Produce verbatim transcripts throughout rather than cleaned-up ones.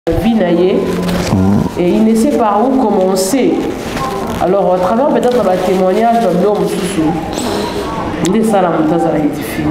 vie naïe mm. et il ne sait par où commencer. Alors à travers peut-être un témoignage de l'homme sous il ça la montagne à édifier.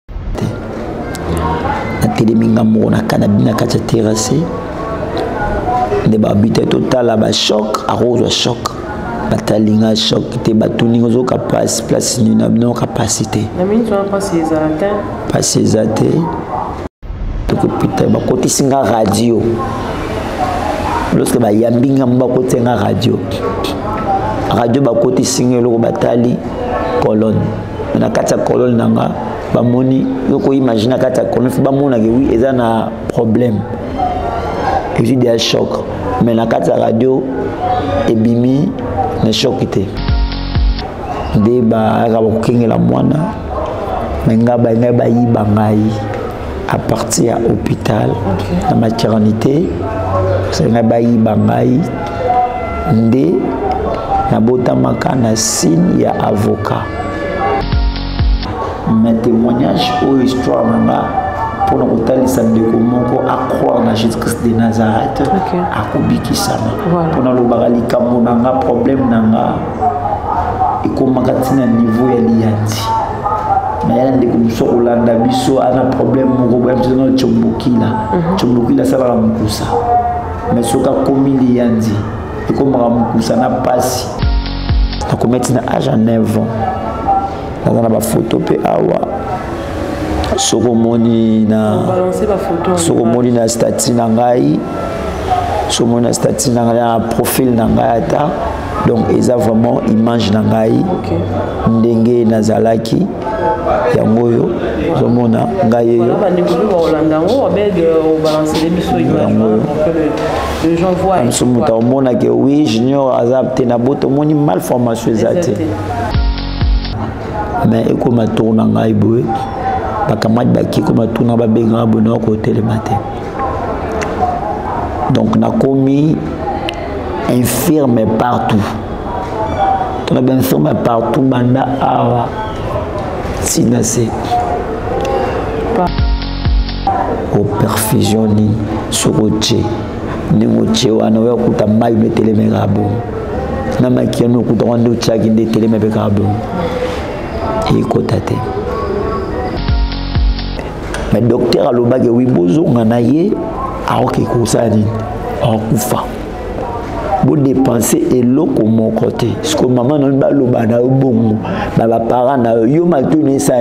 La téléminga mona canabina kacha terrassé. De babité total à ba choc à rose choc. Batalinga choc te batuningo zo capacité place ni na non capacité. Na mine tu pas ces atteint. Pas ces atteint. Donc putain ba côté singa radio. Lorsque ba yambinga mba côté nga radio. Radio ba côté singa lo batali colonne. Na kata colonne nanga ba moni yoko imagine kata colonne ba mona que oui eza na problème. Et j'ai des chocs. Mais na kata radio et bimi ne choquité. Des ba rabokinga la mwana. Menga ba nga ba yiba ngai à partir à l'hôpital, okay. La maternité, c'est nga ba yiba ngai ndé na botamaka na signe ya avocat. Mes témoignages ou histoire nanga pour nous conter samedi comment à croire na Jésus-Christ de Nazareth à kubiki sama pour nous bagali kamo nanga problème nanga et comment katina niveau ya lianti mais il y a des gens qui ont biso un problème qui ont chombokila chombokila ça va mukusa mais ce ka komi lianti et comme mukusa na passe na commettre na âge neuf ans dans la photo pe awa soko moni na balancer la photo soko moni na statut na ngai soko moni na statut na ngai profil na ngai ata donc ils ont vraiment image na ngai ndenge nazalaki yangoyo zomona ngai yo bandi ko ba Hollande ngo abeg au balancer les biso image pour que les gens voient comme ce muta mona que oui junior azapte na boto moni malformation ezate mais eko ma tourna ngai boy bakamad baki ko ma tourna ba benga bono ko télématin donc na komi infirme partout. On a bien infirme partout, banda awa. Sinase. Au perfusion ni suroche. Ni moche wana wa kuta mai ne telemegabo. Na makiano kuta wando chaki de telemegabo. Et kotate. Mais docteur alobage wibozo nganaye aoke kusani. Akufa. Vous dépensez et l'eau comme mon côté. Ce que maman n'a pas le bana au bon. Ma parents n'a eu mal tourné ça.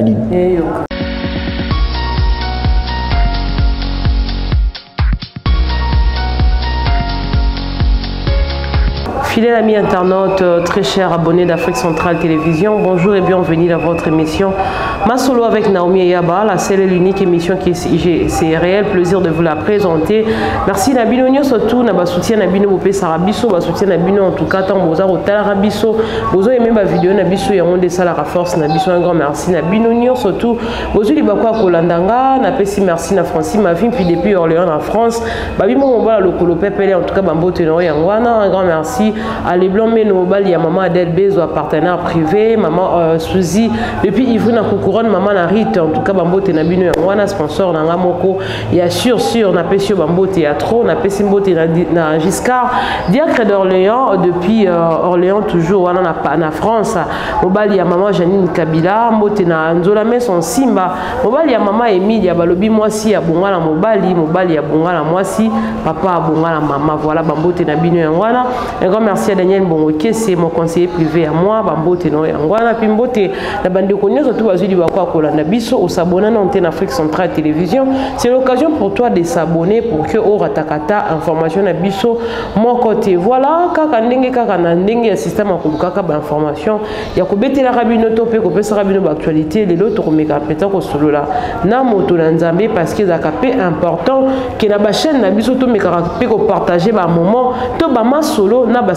Fidèle ami internaute, très cher abonné d'Afrique Centrale Télévision, bonjour et bienvenue dans votre émission Ma Solo avec Naomi Yaba, la seule et l'unique émission qui c'est réel plaisir de vous la présenter. Merci Nabino Nyo surtout, Naba soutien Nabino Bopé Sarabiso, Ba soutien Nabino en tout cas, tant Boza Rotala Rabiso, Bozo aimé ma vidéo Nabiso et on descend la force Nabiso, un grand merci Nabino Nyo surtout, Bozo Libakwa Kolandanga, Napesi merci na Francis Mavim, puis depuis Orléans en France, Babimo Moba le Kolopé Pelé en tout cas Bambo Tenori Yangwana, un grand merci. Allez blanc mais il y a maman Adèle Bezo, partenaire privé, maman euh, Suzy, depuis Yvonne Couronne, maman Narit, en tout cas Bambo Tenabino, on a sponsor dans Moko, il y a sûr sûr on a pêché Bambo Théâtre, on a pêché Mbote na Giscard, diacre d'Orléans, depuis euh, Orléans toujours, on a na France, Mobile il y a maman Janine Kabila, Mbote na Nzola mais son Simba, Mobile il y a maman Émile, il y a Balobi Moisi, il y a Bongala Mobali, Mobile il y a Bongala Moisi, papa Bongala maman, voilà Bambo Tenabino, un grand merci à Daniel Bongoké, c'est mon conseiller privé à moi, Bambote no Yangwana, Pimbote, la bande de connus, surtout à Zuli Bakwa Kolanda Biso, au s'abonner en Afrique Centrale Télévision. C'est l'occasion pour toi de s'abonner pour que au ratakata information à Biso, mon côté. Voilà, kaka ndenge kaka ndenge système à kaka ba information. Ya ko beti la rabino topé ko pesa rabino ba actualité, les autres ko meka peta ko solo là. Na moto na nzambe parce que zakapé important que na ba chaîne na Biso to meka pe ko partager ba moment to ba ma solo na ba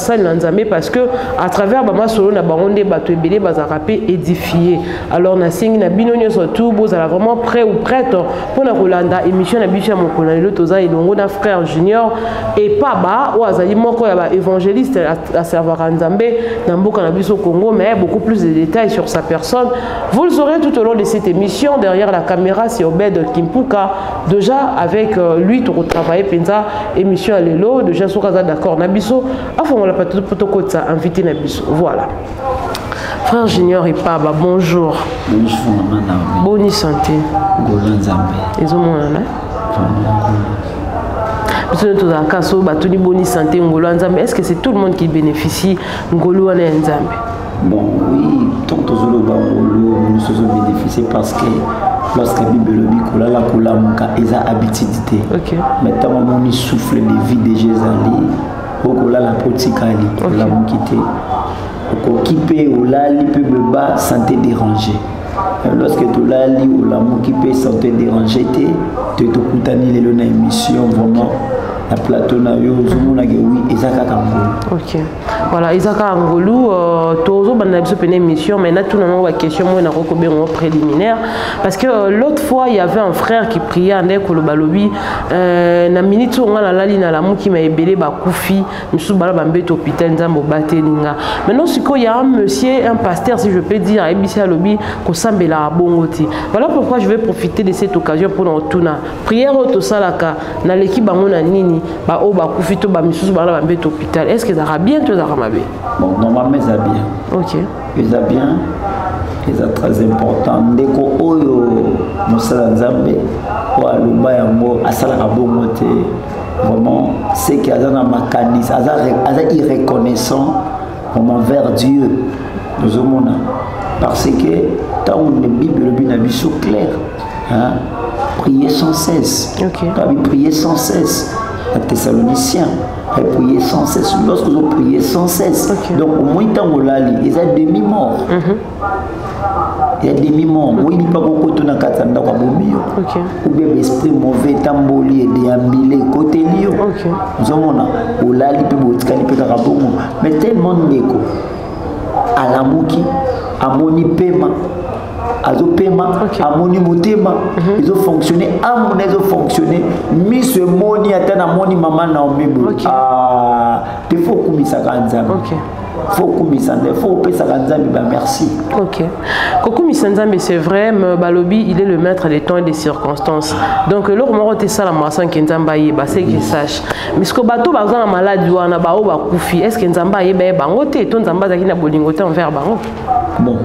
basali na nzambe parce que à travers ba masolo na bango nde bato ebele bazaka pe édifié. Alors na singi na bino nyonso tout bozala vraiment prêt ou prête pour na kolanda émission na biso ya mokolo lelo toza elongo na frère Junior et Paba ou azali moko ya ba évangéliste à servir nzambe na mboka na biso Congo, mais beaucoup plus de détails sur sa personne vous le saurez tout au long de cette émission. Derrière la caméra c'est Obed Kimpuka, déjà avec euh, lui tu retravailler penza émission à lelo déjà sur casa d'accord na biso afon la pato potokotsa invité na biso. Voilà frère Junior et Paba, bonjour. Bonjour maman. Bonne santé. Ngolo nzambe. Ezo mona na Batuni bonne santé ngolo nzambe. Est-ce que c'est tout le monde qui bénéficie ngolo wana nzambe? Bon oui, tant que zolo ba ngolo nous sommes bénéficier parce que lorsque la Bible le dit que la kola muka eza habitude. OK. Maintenant on y souffle de vie de Jésus okola la potikali la mukité. Okipe olali pe beba santé dérangée. Lorsque tu l'as lu ou la mukité santé dérangée te te kutani lelo na émission vraiment la plateau na yo zomona ke oui ezaka kangolo. OK. Voilà, ezaka ngolu euh tozo bana biso pene émission mais na tout na ma question moi na rokobe en préliminaire parce que euh, l'autre fois il y avait un frère qui priait en ko balobi euh na minute on la lali na la muki ma ebele ba kufi misu bala ba mbeto hôpital nzambo batelinga. Maintenant siko il y a un monsieur un pasteur si je peux dire ebisa lobi ko sambela bongoti. Voilà pourquoi je vais profiter de cette occasion pour nous tuna prière au salaka na l'équipe bango na nini ba o ba kufito ba misu bala ba mbeto hôpital. Est-ce que ça va bien tout ça? Bon, normalement, ça bien. Ok. Ça bien. C'est très important. Ndeko oyo musala nzambe wa luba yango asala ka bongote. Vraiment, c'est qu'il y a un mécanisme, il est irreconnaissant vraiment vers Dieu. Nous avons parce que tant que la Bible le Bible clair, hein, prier sans cesse. Ok. Prier sans cesse. La Thessaloniciens. Prier sans cesse. Lorsque vous priez sans cesse, okay. Donc au moins tant que il y a demi-mort. Il y a demi-mort. Oui, il n'y a pas beaucoup de temps à t'attendre à bomber. Ou bien l'esprit mauvais, tamboli et déambulé côté lié. Nous avons au lali puis au tkali puis karabongo. Mais tellement d'écho. À la mouki, à moni paiement. Azo paiement, à moni motema, ils ont fonctionné, à mon ils ont fonctionné, mis ce moni atteint à moni maman na omibo. Ah, il faut qu'on ça ganzam. OK. Faut qu'on ça, faut payer ça ganzam, ben merci. OK. Koko Misanzambe c'est vrai, mais Balobi il est le maître des temps et des circonstances. Donc le moment où ça la maçon qui nzamba yeba, c'est que sache. Mais ce que bateau ba za malade wana ba o ba kufi, est-ce que nzamba yeba yeba ngote to nzamba za kina bolingote envers bango? Bon.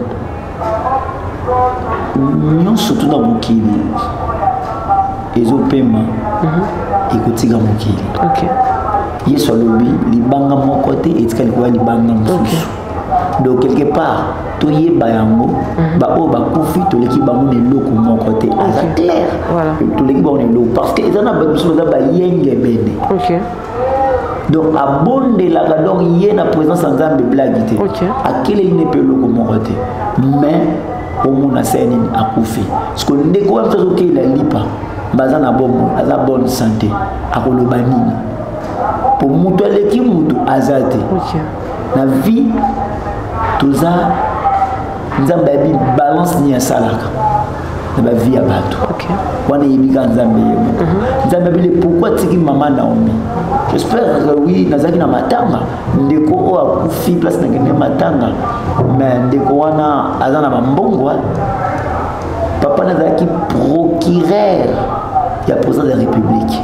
Nous surtout dans Mokili, ils ont paiement et côté dans Mokili. Ok. Ils sont lobby, les banques à mon côté et quelque part les banques à mon. Donc quelque part, tout y est bayango, bah oh bah confi tout l'équipe bah mon est l'eau comme mon côté. C'est clair. Voilà. Tout l'équipe bah on est l'eau parce que ils en ont besoin de bah yenge bende. Ok. Donc à bon de la donc il y a une présence en Zambie blague. Ok. À quel est une peu l'eau comme mon côté. Mais au monde a saigné à Koufi. Parce que dès qu'on a fait qu'il a lipa, bazan a bon, a la bonne santé, à Kolobanini. Pour moutou l'équipe moutou azate. La vie, tout ça, Zambabi balance ni un salaka. La vie à bateau. On est émigrant Zambie. Zambabi pourquoi tu dis maman Naomi? J'espère que oui, Nazaki na matanga. Ndeko o a Koufi place na matanga. Mais ndeko wana azana mambongo. Papa Nazaki procureur il y a président de la République.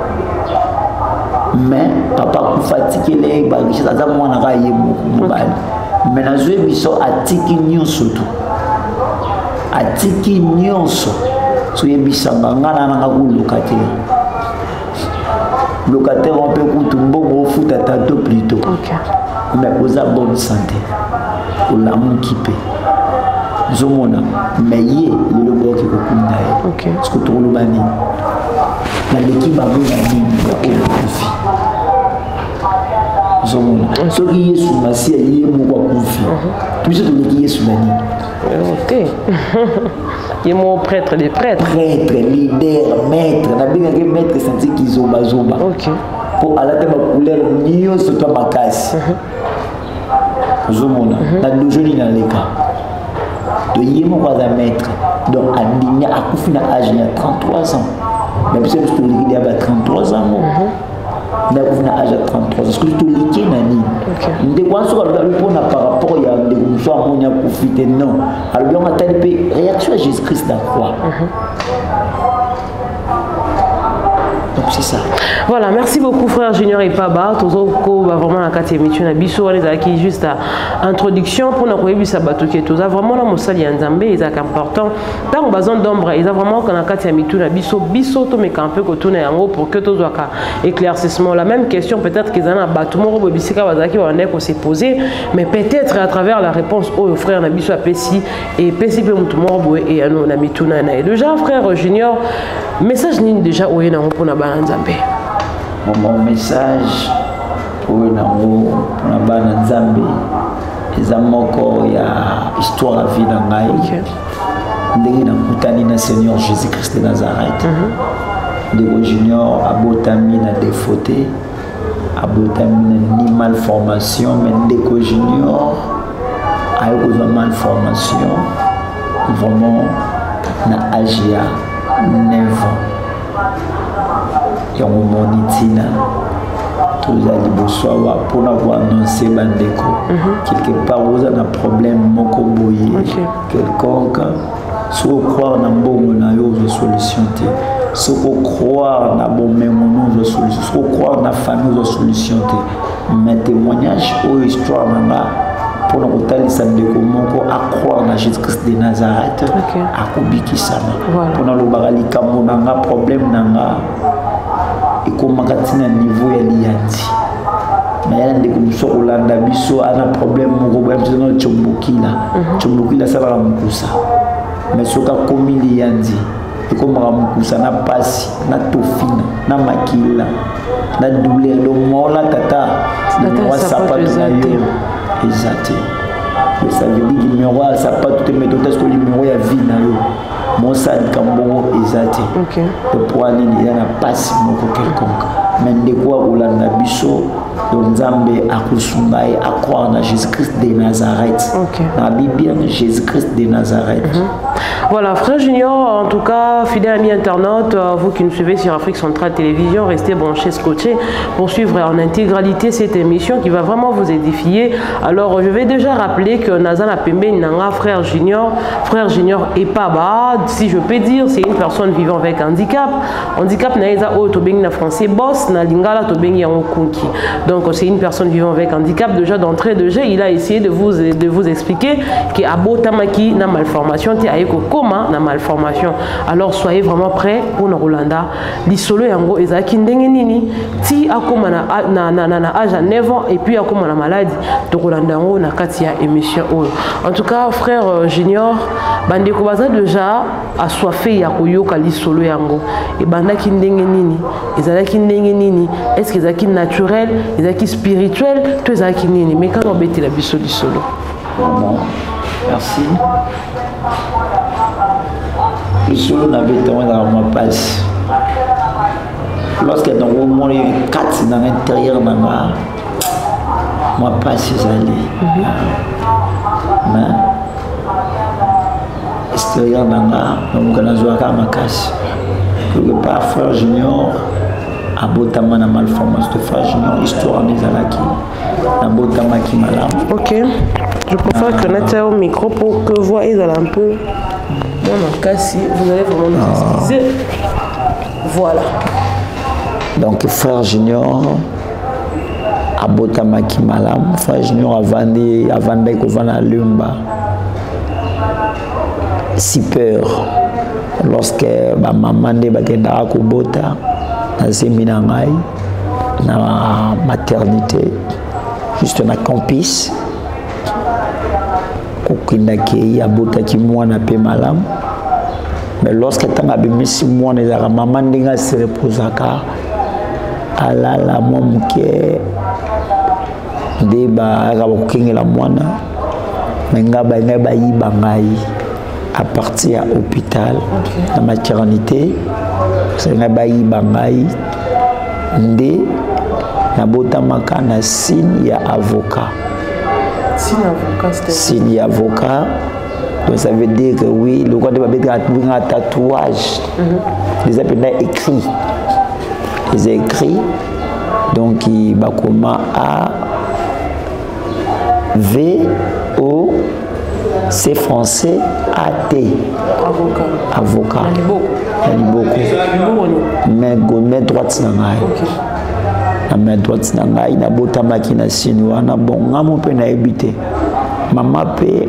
Mais papa fatigué les richesses azana mwana ka yemo mobile. Mais na jouer biso atiki nyonso tout. Atiki nyonso. So yebisanga ngana na ku locataire. Locataire on peut coûter mbongo foot à tato plutôt. OK. Mais aux a bonne santé. Au l'amour qui paie. Zomona mais yé le logo qui kokunda. OK. Parce que tout le bani. La l'équipe a vu la ligne au confi. Zomona. Ce qui est sous ma si yé mo ko confi. Puis tout le qui est sous la ligne. OK. Il est mon prêtre des prêtres. Prêtre, leader, maître. La bien que maître senti qu'ils ont bazoba. OK. pour à la tête ma couleur niyo surtout ma casse zomona na dojoli na leka de yemo kwa za maître donc andinya akufi na âge ya trente-trois ans même si je te dis qu'il y a trente-trois ans na akufi na âge ya trente-trois ans parce que je te dis qu'il nani ndé kwa so ka le pona par rapport ya ndé ko so amonya kufite non alors bien on attend pe réaction à Jésus-Christ dans quoi donc c'est ça. Voilà, merci beaucoup frère Junior et Paba. Toujours vraiment la quatrième émission na biso les qui juste à introduction pour nous koyebi sabato qui tout ça vraiment la mosali ya Nzambe ils est important. Tant besoin d'ombre ils a vraiment qu'on a quatrième émission na biso biso to me camper ko tourner yango pour que tous ka éclaircissement la même question peut-être qu'ils en a bato moko bobisika bazaki on est ko se poser mais peut-être à travers la réponse au frère na biso apesi et pesi pe mutu moko boye et ano na mituna na déjà frère Junior message ni déjà oye na pour na bana Nzambe. Mon message pour nous, pour la bande Nzambe, les amoko ya histoire à vie dans Naïk. Ndenge na kutani na Seigneur Jésus-Christ de Nazareth. Ndego Junior abotami na défauté, abotami na ni malformation, mais Ndego Junior a eu une malformation vraiment na âge ya neuf ans. Ya monitina tozali boswa pour avoir annoncé bandeko quelque part vous avez un problème moko boye quelconque si vous croire na mbongo na yo zo solution te si vous croire na bomemo zo solution si vous croire na famille zo solution te mais témoignage ou histoire nanga pour nous kotalisa ndeko moko à croire na Jésus-Christ de Nazareth akobikisama pour na lobaka likambo nanga problème nanga et comme magatina niveau ya lianzi mais yala ndeko muso olanda biso ana problème moko ba biso chombokila chombokila sala mukusa mais soka komi lianzi et comme mukusa na pasi na tofina na makila na douleur do mola tata na sapato na yo exact ça veut dire que numéro a sapato te méthode est-ce que numéro ya vie na yo mon sad kambo exact OK le poids ni na passe moko quelconque mais de quoi olanda biso Nzambe akusumbai à croire na Jésus-Christ de Nazareth. Okay. Na Bible Jésus-Christ de Nazareth. Mm-hmm. Voilà, frère Junior, en tout cas, fidèle ami internaute, vous qui nous suivez sur Afrique Centrale Télévision, restez branchés, scotchés pour suivre en intégralité cette émission qui va vraiment vous édifier. Alors, je vais déjà rappeler que Nazana Pembe Nanga, frère Junior, frère Junior et Paba, si je peux dire, c'est une personne vivant avec handicap. Handicap naeza o tobeng na français boss na lingala tobeng ya okunki. Donc c'est une personne vivant avec handicap. Déjà d'entrée de jeu, il a essayé de vous de vous expliquer que abotamaki na malformation ti ayeko koma na malformation. Alors soyez vraiment prêts pour na Rolanda. Lisolo yango ezaki ndenge nini ti akoma na na na na âge à neuf ans et puis akoma na maladie to Rolanda ngo na kati ya émission oyo. En tout cas frère Junior bandeko baza déjà assoiffé ya koyoka lisolo yango et bandaki ndenge nini ezalaki ndenge nini est-ce que ezalaki naturel ezalaki spirituel to ezalaki nini mais quand on bête la biso lisolo. Bon, merci. Lisolo n'avait pas dans ma passe. Lorsque dans le moment il y a quatre dans l'intérieur de ma ma passe ils allaient. Mais extérieur dans ma donc on a joué à ma casse. Quelque part frère Junior abotama na malformation de frère Junior histoire des alaki abotama qui malam. OK. Je préfère connaître au micro pour que vous voyez un peu mon cas si vous allez vraiment nous excuser. Voilà. Donc frère Junior abotama qui malam frère Junior avandi avandi ko vana lumba si peur lorsque ba maman de bakenda ko bota na semina ngai na maternité juste na campus kokinda ki abota ki mwana pe malam mais lorsque tanga bimisi mwana za maman ndinga se reposaka alala momke deba ga kokingela mwana menga ba nga ba yiba ngai à partir à l'hôpital, okay. La maternité, c'est un bailli bangaï, ndé, nabotamaka na signe ya avocat. Signe avocat, c'est signe ya avocat. Donc ça veut dire que oui, le roi de Babel a un tatouage. Les appels écrit. Ils ont écrit. Donc il va comment A V O C français A T. Avocat. Avocat. Il y a beaucoup. Mais gomme droite nangai. Na main droite nangai na botama ki na signe wana bon ngamo pe na ebité. Maman pe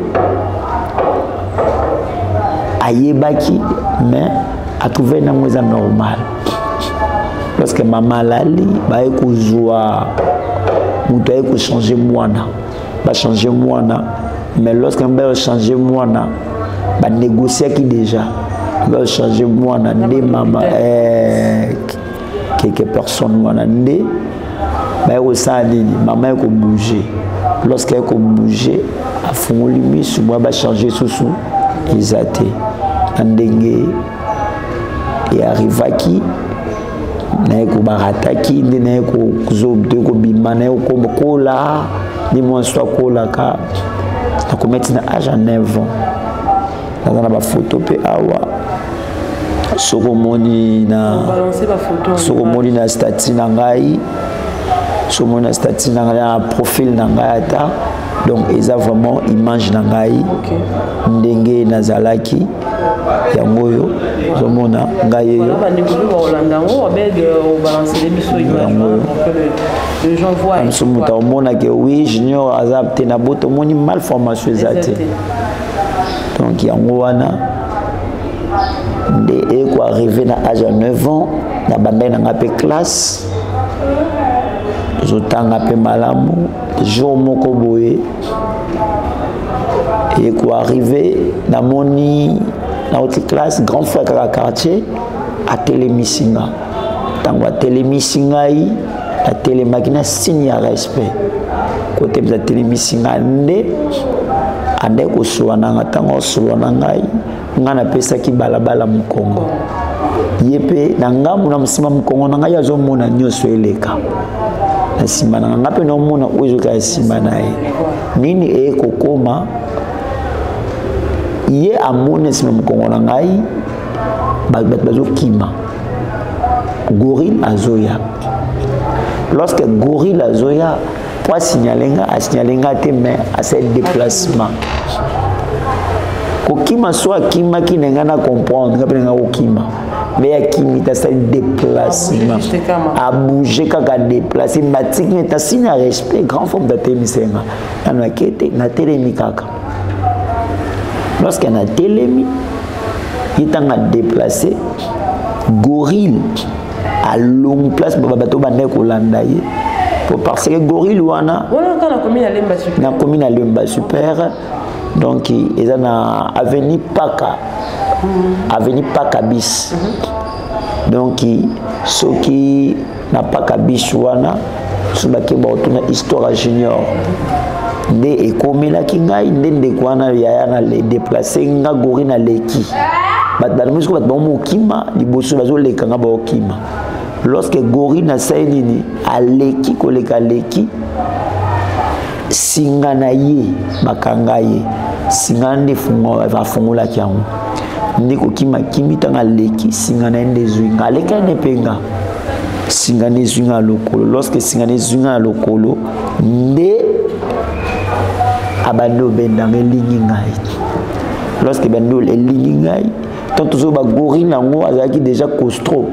ayebaki mais a trouvé na moza normal. Lorsque maman lali ba ekozwa muto eko changer mwana ba changer mwana mais lorsque ba changer mwana ba négocier qui déjà ba changer mwana de maman euh quelques personnes mwana ndé ba eko sali maman eko bouger lorsque eko bouger a fongoli misu moi ba changer sousou izaté ndenge et arrivaki na eko barataki ndi na eko kuzobde ko bima na eko kola ni mo soit kola ka na kometi na âge à neuf ans na ba photo pe awa soko moni na balancer ba photo soko moni na statut na ngai soko moni na statut na ngai na profil na ngai ata donc eza vraiment image na ngai ndenge nazalaki yango yo zomona ngai yo ba ndeko ba Hollanda ngo ba de balancer les biso image que les gens voient comme muta omona que oui junior azapte na boto moni malformation ezate donc yango wana de eko arrivé na âge à neuf ans na bandai na ngape classe zotanga pe malamu jour moko boye eko arrivé na moni na haute classe grand frère kaka quartier a télémisinga tango a télémisinga yi a télémaki na signe ya respect côté za télémisinga nde ande ko soana tango soana ngai ngana pesa ki balabala mukongo yepe na ngamu na musima mukongo na ngai azomona nyoso eleka na sima na ngape na mona ozo ka sima na ye nini e kokoma ye amone sima mukongo na ngai bato bazokima gorille azoya lorsque gorille azoya pour signaler a signaler te mais à ce déplacement kokima soit kima ki nenga na comprendre ngape nga kokima mais ya kimi ta sa déplacement a bouger kaka déplacer matique mais ta signe respect grand forme de temisenga na kete na telemi kaka lorsque na telemi itanga déplacer gorille à longue place baba bato bande ko landa ye pour parce que gorille wana wana kana commune à Lemba super na commune à Lemba super donc ils ont avenue Paka avenue Paka bis donc ceux qui n'a pas kabis wana subaki ba otuna histoire junior nde ekomela kingai nde nde kwana ya na les déplacer nga gorille na leki bat ba musique bat ba mokima liboso bazo leka nga ba okima lorsque gorille na sainini aleki koleka leki singa na ye bakanga ye singa nde fungo va fungola kyango nde kokima kimi tanga leki singa na nde zwinga leka ne penga singa ne zwinga lokolo lorsque singa ne zwinga lokolo nde abando benda ngelingi ngai lorsque bando elingi ngai tant toujours ba gorille nango azaki déjà costro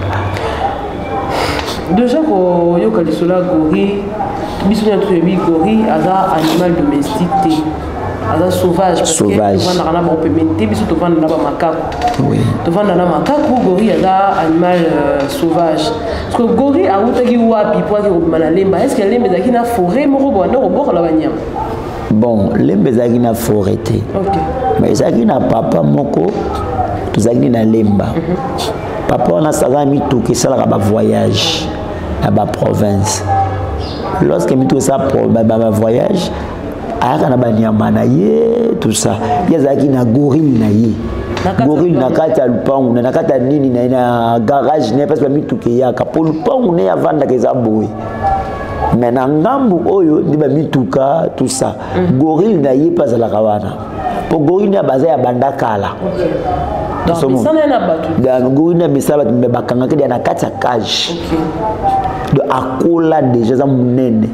déjà ko yo kalisola gorille biso na tuebi gorille aza animal domestique aza sauvage parce sauvage. que on a na opémenté biso to vanda na ba makako oui to vanda na makako gorille aza animal euh, sauvage parce que gorille a utaki wapi pour que mana lemba est-ce que lemba zaki na forêt moko bondo roboko la banyama bon lemba zaki na forêt te OK mais zaki na papa moko tozaki na lemba mm -hmm. papa on a saga mi tout que ça la voyage à ba province lorsque mi tout ça pour ba voyage aka na banyama na ye tout ça yazaki na gorille na ye gorille na kati ya lupangu na kati ya nini na garage ne parce que mituke yaka po lupangu ne avanda keza boy mais na ngambu oyo ndi ba mituka tout ça gorille na ye pas la kawana po gorille na baza ya bandakala donc ça na batu da gorille na misala me bakanga ke na kati ya cage de akola déjà za munene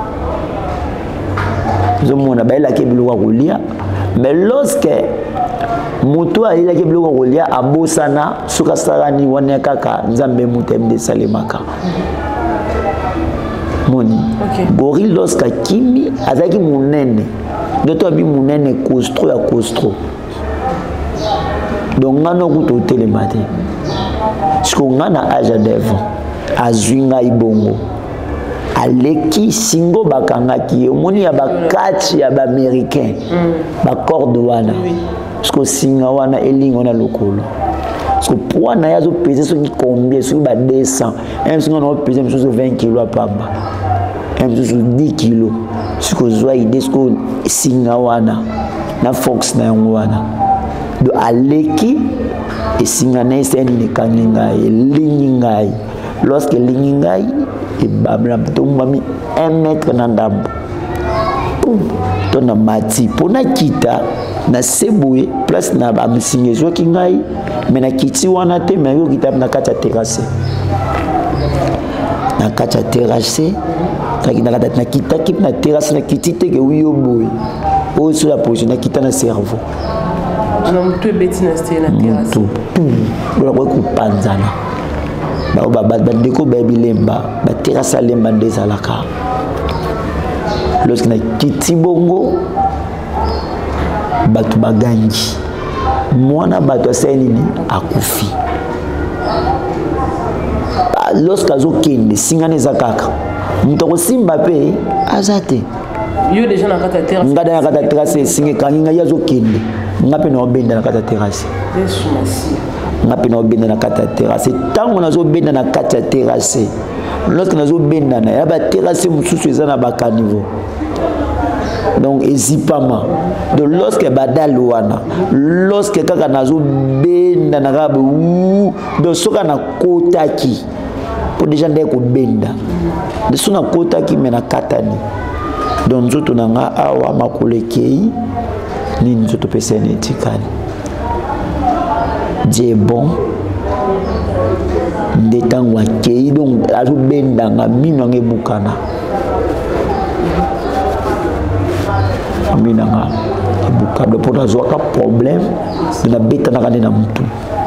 zomona ba ela ke biloko kolia mais lorsque mutu aila ke biloko kolia abosana suka sarani wana kaka nzambe mutem de salemaka moni gorille lorsque kimi azaki munene doto abi munene costro ya costro donc ngano kuto telemate siko ngana âge d'enfant azwinga ibongo aleki singo bakangaki omoni ya bakati ya baaméricain bakorde wana siko singa wana elingo na lokolo siko poids na ye azopese soki combien soki ba deux cents un singa na opese mosusu vingt kilo apamba un mosusu dix kilo siko zwa ide siko singa wana na fox na yango wana do aleki esinga na ese nini ekangi ngai elingi ngai lorsque elingi ngai ebabla tombami un mètre na ndambo to na mati pona kita na seboye place na bamisinga ezwaki ngai me na kiti wana te me yo kita na kati ya terrasse na kati ya terrasse kaki na kati na kitaki na terrasse na kiti te ke wiyo boye oyo so la position na kita na cerveau non tu beti na sté na terrasse tout bla ko kupanzana ba ba ba ndeko ba bilemba ba terrasse lemba ndezalaka lorsque na kiti bongo batu bagangi mwana batu asenini akufi lorsque azokende singane za kaka mutoko simba pe azate yo déjà na kata terrasse ngada ya kata terrasse singe kanginga yazokende ngape na obenda na kata terrasse ngape na obenda na kata terrasse tango nazo benda na kata terrasse lorsque nazo benda na ya ba terrasse mususu eza na baka niveau donc ezipama de lorsque badal wana lorsque kaka nazo benda na kaba ou de soka na kotaki pour déjà ndeko benda de sona kotaki mena katani donc nzoto nanga awa makolekei ni nzoto pesene tikani Dieu bon ndetango akei donc azo benda nga mino ngebukana amina nga ebukable pour avoir un problème de la bête na kana na mtu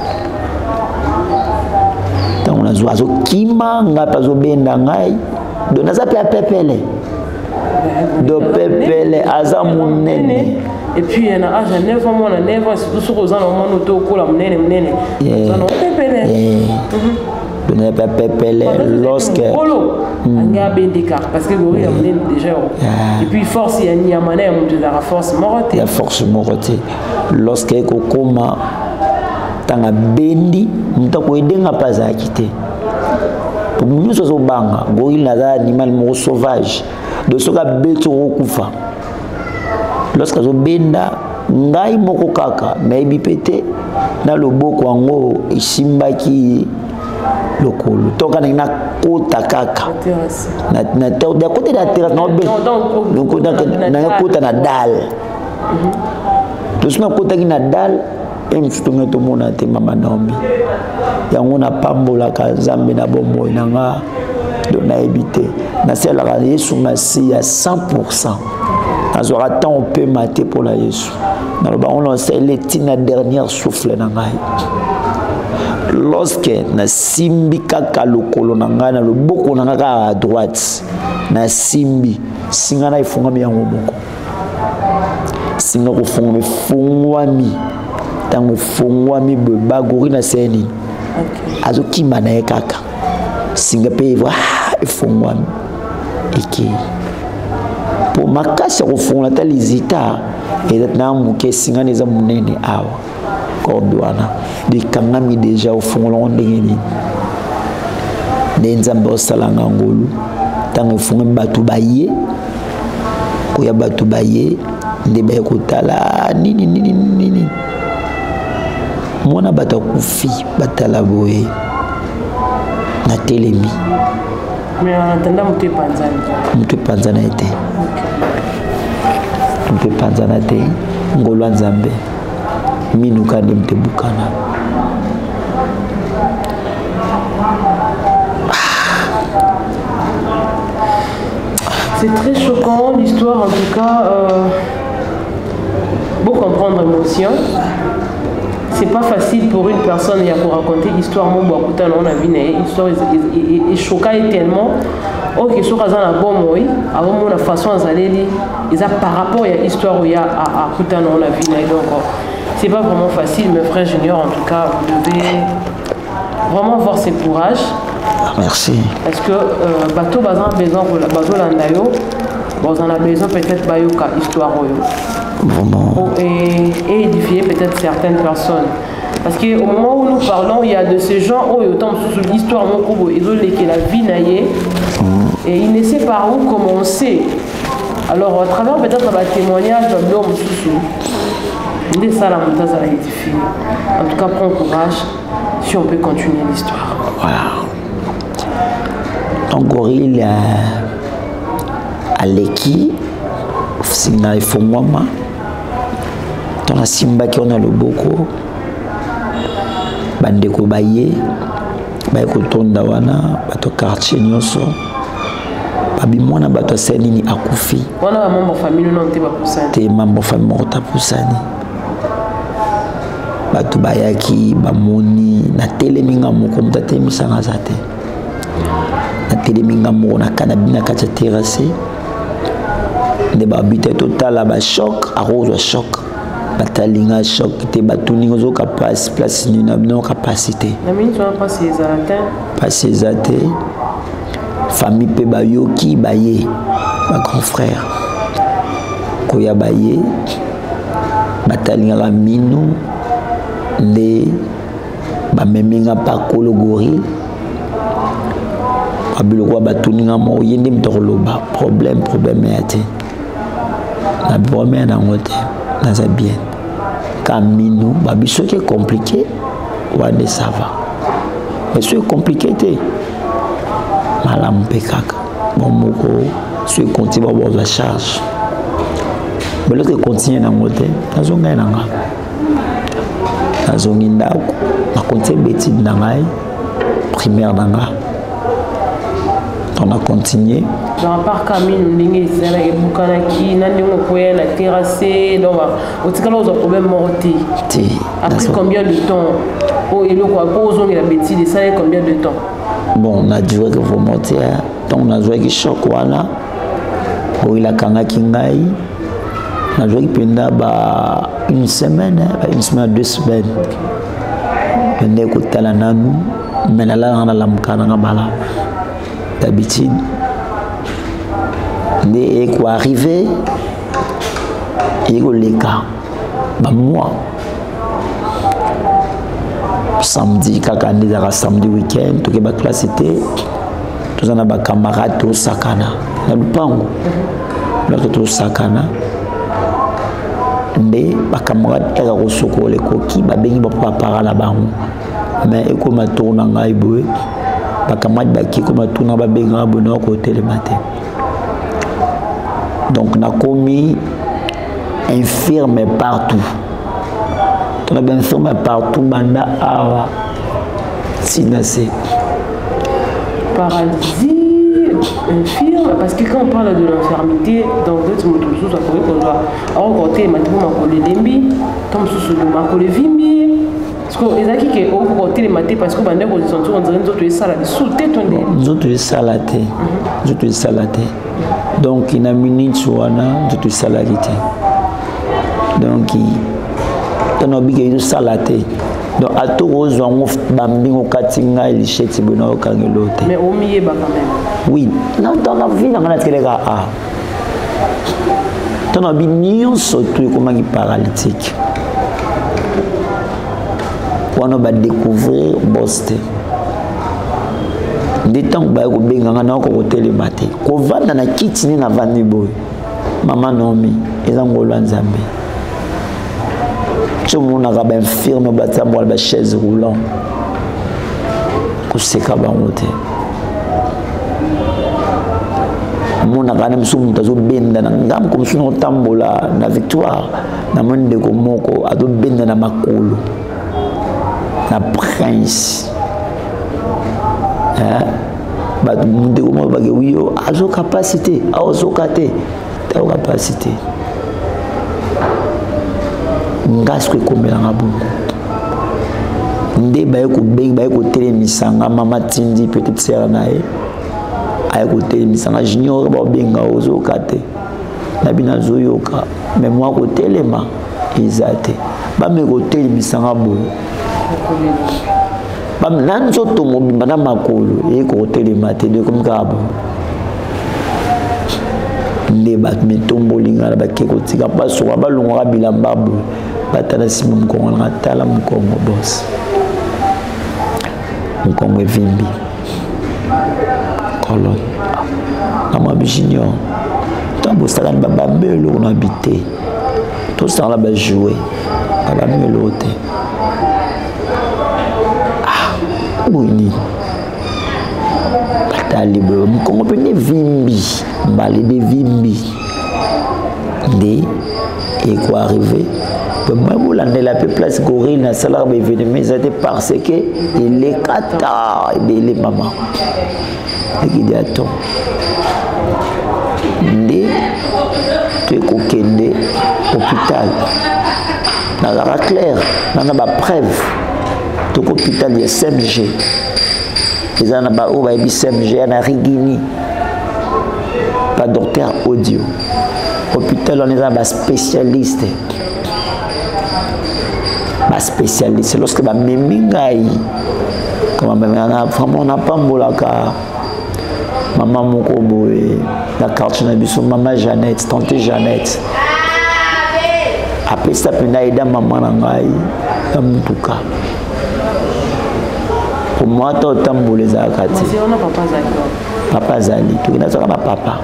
tango na zo azo kima nga pazo benda ngai do naza pe apepele do pepele aza munene et puis il y a un âge à neuf ans moi neuf ans surtout sur aux ans on auto ko la munene munene ça non pepele do na pe pepele lorsque anga bendeka parce que gorille a munene déjà et puis force ya ni amana ya mutu la force morote la force morote lorsque ko koma tanga bendi mutako edenga paza akite pour nous so banga gorille na animal mo sauvage de soka beto okufa lorsque zo benda ngai moko kaka maybe pete na loboko yango isimbaki lokolo toka na kota kaka na na de côté de la terrasse na be donc na kota na dalle to sima kota ki na dalle et mfutunga to mona te mama Naomi yango na pambola ka Nzambe na bombo nanga do na ebité na sela ka Yesu masi à cent pour cent azora tant on peut mater pour la Yesu na ba on lance les tina dernière souffle na ngai lorsque na simbi kaka lokolo na ngai na loboko na ngai à droite na simbi singa na ifunga mi yango moko singa ko funga mi fungwa mi tango fungwa mi ba gori na seni azoki mana e kaka singa pe va ifungwa mi iki pour makasi ko funga ta lizita et na muke singa neza munene awa kodwana de kangami déjà au fond lo ndengeni nenzambe osalanga ngolu tango funga batu baye ko ya batu baye nde ba kotala nini nini nini mona bato kufi batala boye na telemi. Mais en attendant mutu panzana. Mutu panzana ete. Mutu panzana te ngolo nzambe. Minuka de mutu bukana. C'est très choquant l'histoire en tout cas. Euh, pour comprendre l'émotion. C'est pas facile pour une personne pour raconter l'histoire. Mon bois on a vu une histoire est choquante tellement. Ok, sur la bonne moi, avant la façon à aller lire, par rapport à l'histoire où il y a à Koutano on a vu donc c'est pas vraiment facile, mes frères juniors en tout cas vous devez vraiment avoir ce courage. Merci. Parce que euh, bateau bazan besoin bateau landayo, bon on a besoin peut-être bayoka histoire vraiment et, et édifier peut-être certaines personnes. Parce qu'au moment où nous parlons, il y a de ces gens où ils ont sur l'histoire, ils ont la vie naïe et ils ne savent pas où commencer. Alors, à travers peut-être un témoignage de l'homme sous il ça la montagne à édifier. En tout cas, prends courage si on peut continuer l'histoire. Voilà. Donc, gorille à l'équipe, c'est il faut moi. Dans la simba qui on a le boko. Bandeko baye bayeko tonda wana bato quartier nyoso babi mwana bato senini akufi wana ba mambo famille non te ba pusani te mambo famille mota pusani bato bayaki bamoni na teleminga moko mtate misanga zate na teleminga moko na kanabina kacha terrasse de babite total ba choc a rose choc batalinga choc te batuningo zo capacité place ni na non capacité na mini tu pas ces atteint pas ces athées famille pe bayoki baye ma grand frère koya baye batalinga la minu le ba meminga pa kolo gorille abilo kwa batuninga mo yende mtoloba problème problème ate na problème na ngote na za bien Camino, ce qui est compliqué, ouais, ça va. Mais ce qui est compliqué, c'est malam pekaka. Bon, moko, ce qui continue à avoir la charge. Mais l'autre continue à monter, dans un gain nanga. Dans un guinda, on continue bêtise nanga, primaire nanga. On a continué. Dans le parc Camino, on a dit Bukanaki, on a la terrassée, donc au total on a problème morté. Après combien de temps? Oh, et le quoi pose on la bêtise, ça est combien de temps? Bon, on a dit que vous montez, donc on a joué qui choc voilà. Bon, il a kanga kingai. On a joué pendant bah une semaine, une semaine, deux semaines. On a écouté la nanou, mais là on a la mkana ngabala. D'habitude, dès qu'on arrivé, il y a les cas. Bah moi, samedi, quand on est samedi week-end, tout le monde classe était, tous on a des camarades tous sakana, dans le pango, là tous sakana. Mais les camarades ils ont reçu les coquilles, bah ben ils vont pas parler là-bas. Mais comme on tourne en aïboué. Donc on a commis infirme partout. On a infirme partout, banda awa sinasé. Paralysie, infirme, parce que quand on parle de l'infirmité, donc d'autres mots tous à côté qu'on doit avoir côté maintenant ma collègue lembi, tom sous ma collègue vimbi. Parce que les acquis qui ont côté les matés parce que bandé qu'on sont on dirait d'autres les salades sous tête on dit. D'autres les salades, d'autres les salades. Donc il a minute soana d'autres les salades. Donc il on a obligé de salade. Donc à tout rose on bambi au katinga il chete bona au kangelote. Mais au milieu bah quand même. Oui, non dans la vie dans la télé ah. Dans la vie nion surtout comment il paralytique. On va découvrir Boston. Des temps que vous avez un hôtel le matin. Quand vous avez un kit, vous avez un boy. Maman Nomi, ils ont un Zambé. tout le monde a un infirme, une chaise roulante. C'est comme ça. Mon agane msumu tazo benda na ngam comme suno tambola na victoire na monde ko moko ado benda na makolo na prince hein ba monde ko moko ba ke wiyo azo capacité azo kate ta capacité ngas ko komela ngabungu nde ba ko be ba ko telemisanga mama tindi petite sœur nae à côté misanga junior ba benga ozo kate na bina zoyoka mais moi côté lema ezate ba me côté misanga bo ba nan zo to mo bana makolo e côté lema te de comme kabo ne ba me tombo linga ba ke ko tika pa so ba longa bilamba bo batala simum ko ngala tala mo ko mo boss mo ko mo vimbi colonne na junior tambo sala ba bambelo on habité tout ça là ba jouer ba bambelo te ah boni batali bo ko pe ne vimbi mbali de vimbi de et quoi arriver même là la place gorille na salaire ba événement c'était parce que il est kata il est maman et il attend ndé tu es kokende hôpital na la claire na ba preuve to hôpital ya C M G ils en a ba o ba bi C M G na rigini pas docteur audio hôpital on est un spécialiste ba spécialiste lorsque ba memingai comme on vraiment on a pas mbolaka maman moko boye la carte na biso maman Jeannette tante Jeannette après ça pena ida maman na ngai na mutuka pour moi to tambole za kati c'est on a papa zali papa zali to ina za papa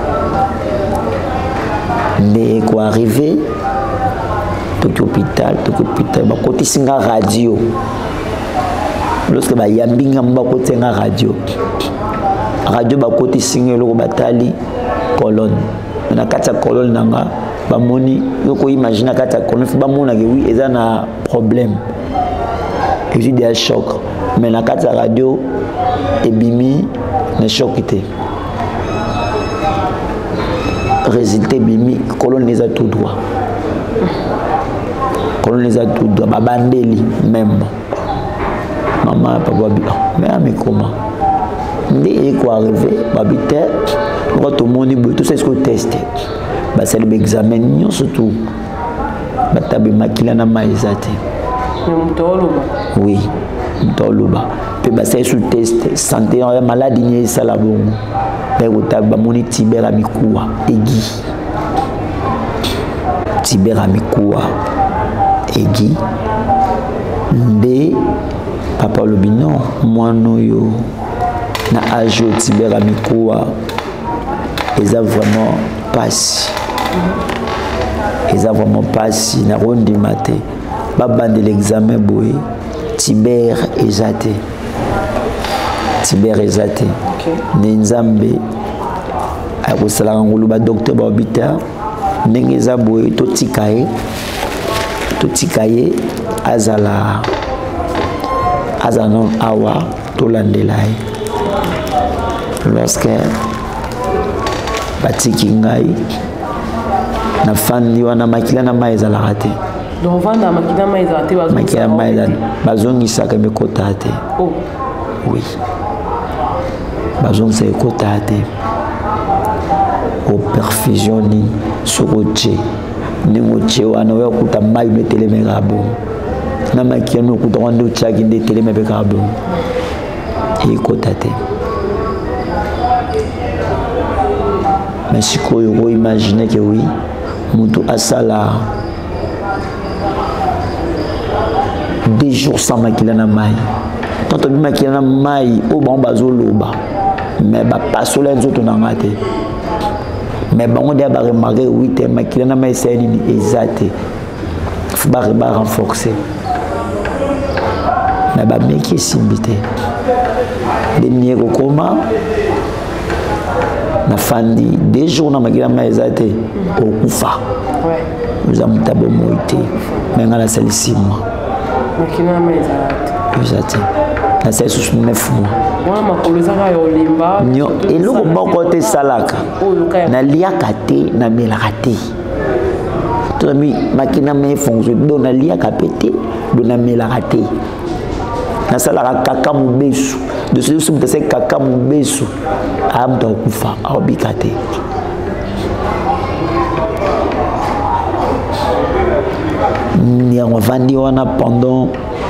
mais quoi arriver tout hôpital tout hôpital ba côté singa radio lorsque ba yambinga mba côté nga radio radio ba côté singa lo batali colonne na kata colonne nanga ba moni yoko imagine kata colonne ba mona ke oui eza na problème et j'ai des chocs mais na kata radio ebimi na choc était résultat bimi colonne les a tout droit colonne les a tout droit ba bandeli même maman papa bien mais à mes comment ndé quoi arrivé babité quand tout le monde tout ça ce que testé bah c'est l'examen non surtout bah tabi makila na maizate oui mtoloba pe bah c'est sous test santé maladie ni ça la bon mais au tabi bah moni tibera mikuwa egi tibera mikuwa egi ndé papa lobino moi noyo na ajo tibera mikuwa eza vraiment passe eza vraiment passe na rondi maté babande l'examen boy tiber ezate tiber ezate ne nzambe akosala ngulu ba docteur ba hôpital ndenge eza boy to tikaye to tikaye azala azana awa to landelaye lorsque batiki ngai na fandi wana makila na mai za larate donc vanda makila mai za te bazo makila mai za bazongi saka me kotate oh oui bazongi sa kotate au perfusion ni suroche ni moche wana wa kuta mai me telemera bon na makila no kuta wando chaki de telemera be kabo e kotate. Mais si vous imaginez que oui, Moutou Asala deux jours sans maquiller na maille. Tant que maquiller na maille, au bon bazo loba. Mais bah pas sur les autres n'en a été. Mais bon on dit à remarquer oui t'es maquiller na maille c'est une exacte. faut pas renforcer. Mais bah mec qui est simbité. Des niais au coma. Na fandi des jours na magila maizate au kufa. Ouais. Nous avons tabo moité. Mais ngala sali six mois. Makina maizate. Exact. Na sali sous neuf mois. Moi ma kolozaka yo limba. Nyo eloko moko te salaka. Na liaka te na melaka te. To mi makina me fonctionne do na liaka pété do na melaka te. Na salaka kaka mubesu. De ce que vous avez kaka mubesu am do kufa obikate. Ni on vandi wana pendant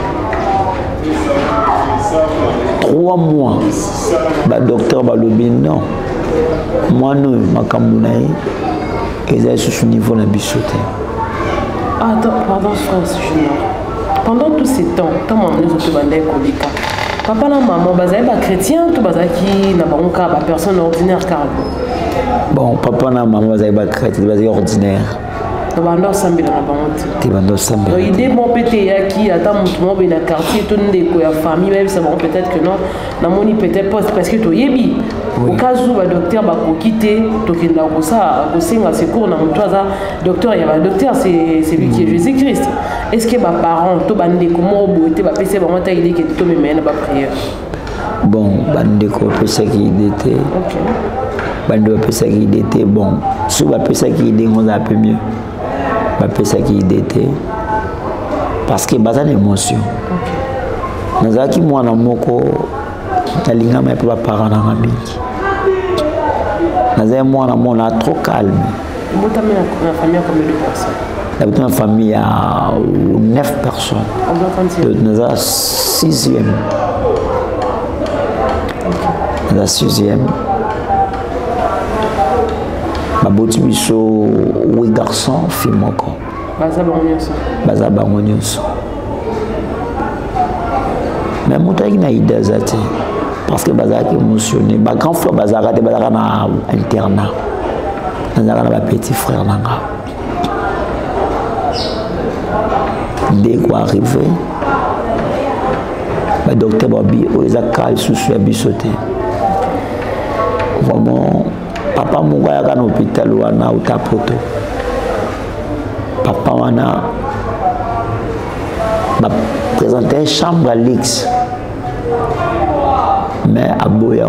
trois mois. Ba docteur balobi non. Moi non makambu na ye ezali sous niveau na bisote. Ah attends, pardon France Junior. Pendant tous ces temps, tant mon nous autres bandé kolika. Papa et maman, ils sont chrétiens, tout qui n'a pas une personne ordinaire. Bon, papa et maman, ils sont chrétiens, ils sont ordinaires. Ils sont ordinaires. Il y a des gens qui attendent dans le quartier, tout le monde a famille, même si peut-être que non, peut-être pas parce que tu es au cas où le docteur va quitter, tu as un secours, le docteur, c'est lui qui est Jésus-Christ. Est-ce que mes parents, tous les comment vous êtes passé par votre idée que tout me mène à la prière? Bon, bande ko pesa ki idée. OK. Bande ko pesa ki idée bon. Si ba pesa ki idée on a peu mieux. Ba pesa ki idée parce que bazan émotion. OK. Nazaki mwana moko talinga mais pas parents na ngabiki. Nazaki mwana mona trop calme. Vous avez une famille combien de personnes? Dans une famille à neuf personnes. Nous avons sixième. Nous avons sixième. Baboti biso huit garçons, filles moko. Baza bangonyoso. Baza bangonyoso. Mais mon taille n'a idée zati parce que baza qui émotionné. Ba grand frère baza raté baza na internat. Nous avons un petit frère nanga. Dès qu'on arrive, le docteur Babi, les accueille sous la bisoté. Vraiment, papa m'a dit à l'hôpital ou à Tapoto. Papa m'a présenté une chambre à l'X. Mais à Boyamou.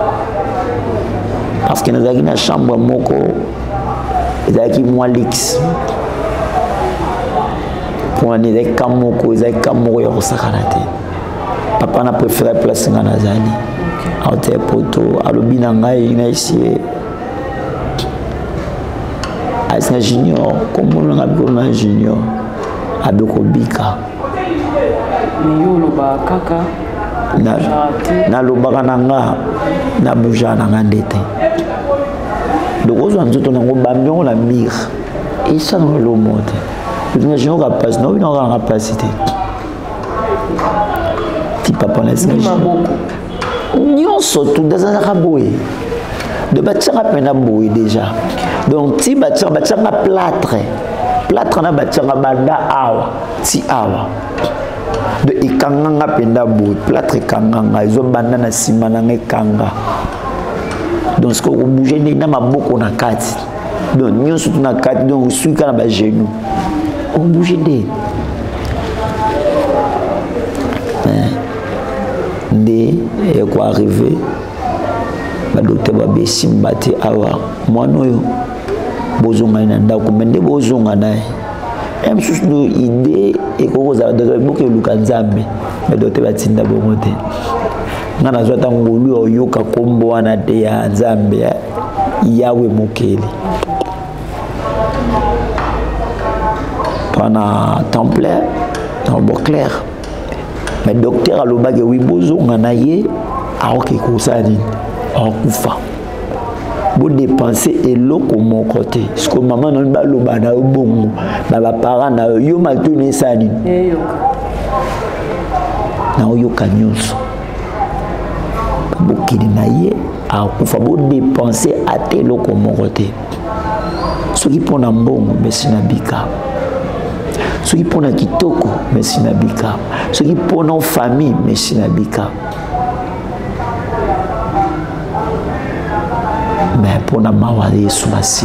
Parce que nous avons une chambre à Moko, et nous avons une l'X. Pour aller des camoko, des camoko au Sakanate. Papa n'a préféré placer dans Nazani. À Hôtel Poto, à l'Obinanga, il y a ici. À un junior, comme on a un junior, à Bekobika. Mais yo loba kaka. Na na loba nanga na bouja nanga ndete. Donc aux autres on a bambion la mire. Et ça dans le monde. Les gens qui passent, non, ils n'ont pas de capacité. Si papa n'a pas de nous surtout dans un raboué. De bâtir à peine à bouer déjà. Donc, si bâtir, bâtir à plâtre. Plâtre à bâtir à banda awa. Si awa. De ikanga à peine à bouer. Plâtre kanga. Ils ont banana à simana kanga. Donc, ce que vous bougez, il y a beaucoup de kati. Donc, nous surtout na kati. Donc, vous suivez à genou. On bouge des des et quoi arriver le docteur va baisser m'battre awa moi non bozonga na ndako mende bozonga na même sous nos idées et qu'on a de beaucoup de lukanzambe le docteur va tinda bongote ngana zota ngolu oyoka kombo wana de ya nzambe yawe mokeli na templaire dans le clair mais docteur aloba ke wibozo ngana ye aoki kusani akufa bo dépenser eloko mon côté ce que maman non ba loba na bongo ba ba parents na yo matuni sani eyo na yo kanyoso bo kidi na ye akufa bo dépenser à eloko mon côté ce qui pour na mbongo mais sinabika Ce qui pour na kitoko, merci na bika. Ce qui pour nos familles, merci na bika. Mais pour na mawale sumasia.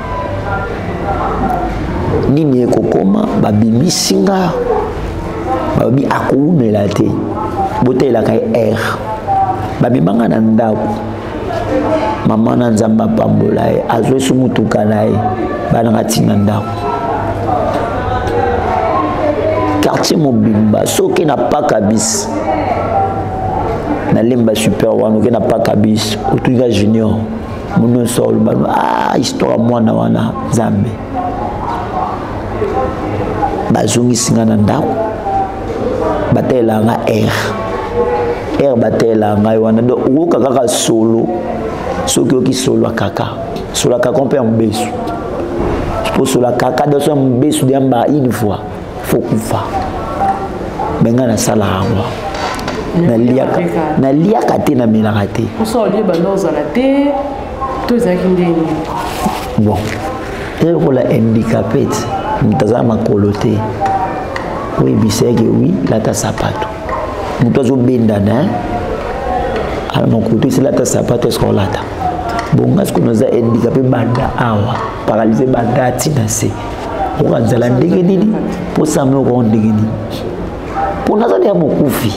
Nini ekokoma babimi singa babi akoumela te. Botela kai air. Babi banga na ndako. Mama na nzamba pambola e azwe sumutuka na e bana ngatina ndako. Quartier Mobimba, soki na pas kabis. Na lemba super wana ke na pas kabis, otuka junior. Muno sol bano ah histoire mwana wana Zambe. Bazungi singa na ndako. Batela nga air. Air batela nga wana do uka kaka solo. Soki oki solo kaka. Solo kaka on peut en besu. Pour solo kaka do so besu diamba une fois. Faut kufa. Benga na sala hangwa. Na liaka na liaka te na milaka te. Pour lié baloza la te to zaki ndeni. Bon. Elle pour la handicapée, mtazama kolote. Oui bisege oui la ta sapato. Mtozo benda na. Alors mon côté c'est la ta sapato escolata. Bon est-ce que nous a handicapé banda awa, paralysé banda tinase. Pour nzala ndenge nini pour ça me rendre ndenge nini. Pour nazali ya mokufi.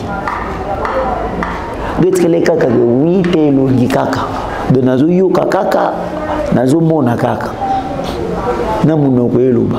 D'être les kaka que oui te longi kaka. De nazo yo kaka nazo mona kaka. Na munoko eloba.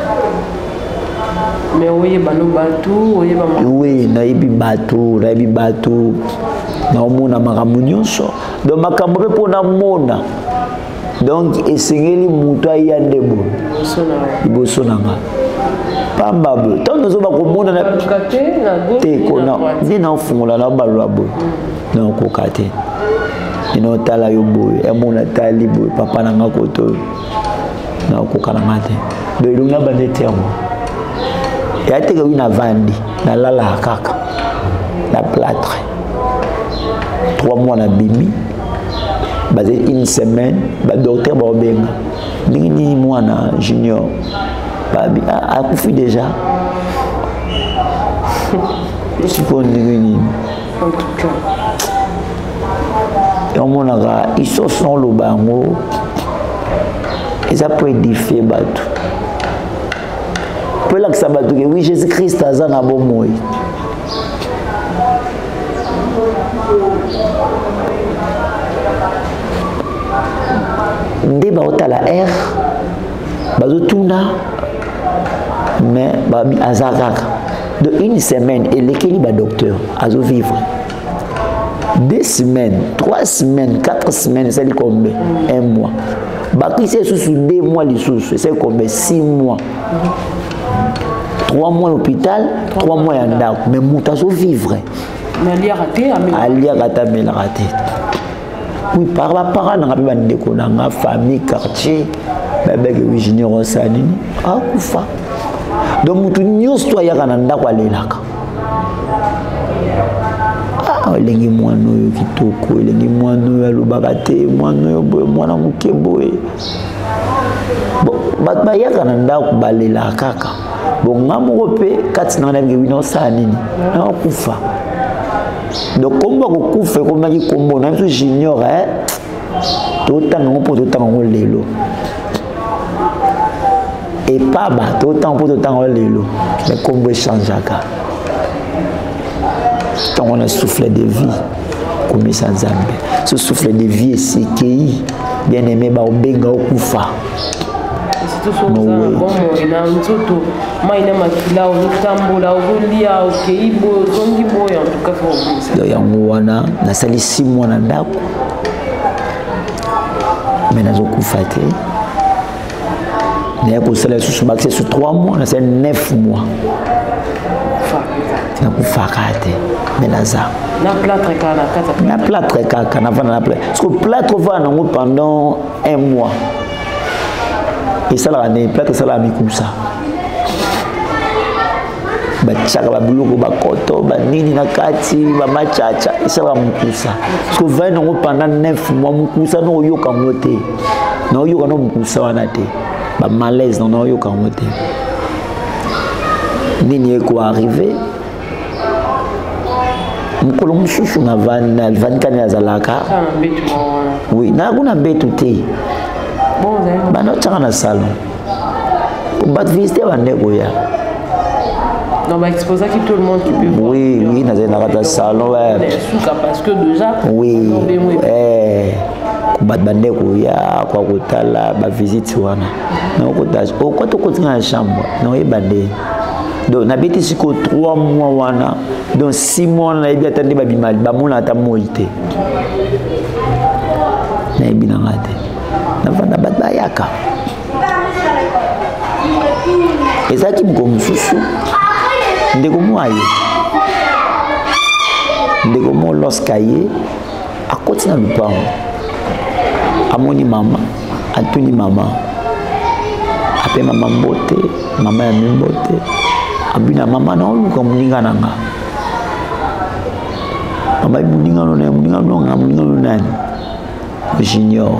Mais oye bano batu, oye ba oui, na ibi batu, na ibi batu. Na mona makambo nyonso. Donc makambo pe pona mona. Donc esengeli mutu ya ndebo. Sona. Iboso nanga. Pambable. Tant nous avons commandé na te kona ni na fungola na balwabo. Na kokate. Ino tala yo boy, e mona tali boy, papa na ngakoto. Na kokana mate. Do ilunga bande termo. Ya te ko na vandi, na lala kaka. Na plâtre. Trois mois na bimi. Basé une semaine, ba docteur Bobenga. Ni moi na junior. Babi a couffé déjà. Je suis pas une en tout cas. Et on m'a dit, ils sont sans le bango. Ils ont pas édifié bateau. Peu là que ça bateau, oui, Jésus-Christ a un bon mot. Ndeba ota la R. Bazo tuna. Mais babi azakaka de une semaine et l'équilibre ba docteur azo vivre deux semaines trois semaines quatre semaines c'est combien un mois baki c'est sous deux mois les sous c'est combien six mois trois mois à l'hôpital trois mois en ndako mais muta azo vivre mais ali raté ali raté mais raté oui par la parole na ba ndeko na famille quartier bébé que junior sanini ah kufa. Donc mutu nyonso to yaka na ndako alelaka. Ah elengi mwana oyo kitoko, elengi mwana oyo alobaka te, mwana oyo boye mwana moke boye. Bon bato bayaka na ndako balelaka kaka. Bon nga moko mpe kati na nabike bino osala nini na okufa. Donc kombo akokufa ekomaki kombo na biso junior eh totanga ngo mpo totanga ngo lelo. Et pas battre autant pour autant lelo mais comme on change à quand on a soufflé de vie comme ça Nzambe ce souffle de vie c'est qui bien aimé ba obenga okufa c'est tout ça bon ina nzoto maina makila otambola olia okeibo zongi boya en tout cas faut ça do yango wana na sali six mois na ndako mais nazo kufa te. Il y a sur sur trois mois, c'est neuf mois. Na kufakate menaza. Na plâtre kana kata. Na plâtre kana na na plâtre. Parce que plâtre va nango pendant un mois. Et ça la ne plâtre ça la mi comme ça. Ba chaka ba buloko ba koto ba nini na kati ba machacha et ça va mukusa. Parce que va nango pendant neuf mois mukusa no yoka ngote. No yoka no mukusa wana te. Ba malaise non yo kamote nini eko arrivé mukolo mususu na van van kani azalaka oui na kuna mbetu te bon bana tsaka na salon bat visiter bandeko ya non bah exposer qui tout le monde qui peut voir oui oui na zena kata salon ouais parce que déjà oui eh bat bandeko ya kwa kotala ba visite wana na kotage o kwa to kotinga na chambre na yebande donc na beti siko trois mois wana donc six mois na yebi atande ba bimali ba mona ata moite na yebi na ngate na vanda bat bayaka ezaki mko mususu ndeko mwaye ndeko mo loskaye akoti na lupango amoni mama atuni mama ape mama mbote mama ya mbote abina mama na oluka muninga nanga mama muninga no na muninga no nga muninga no nani junior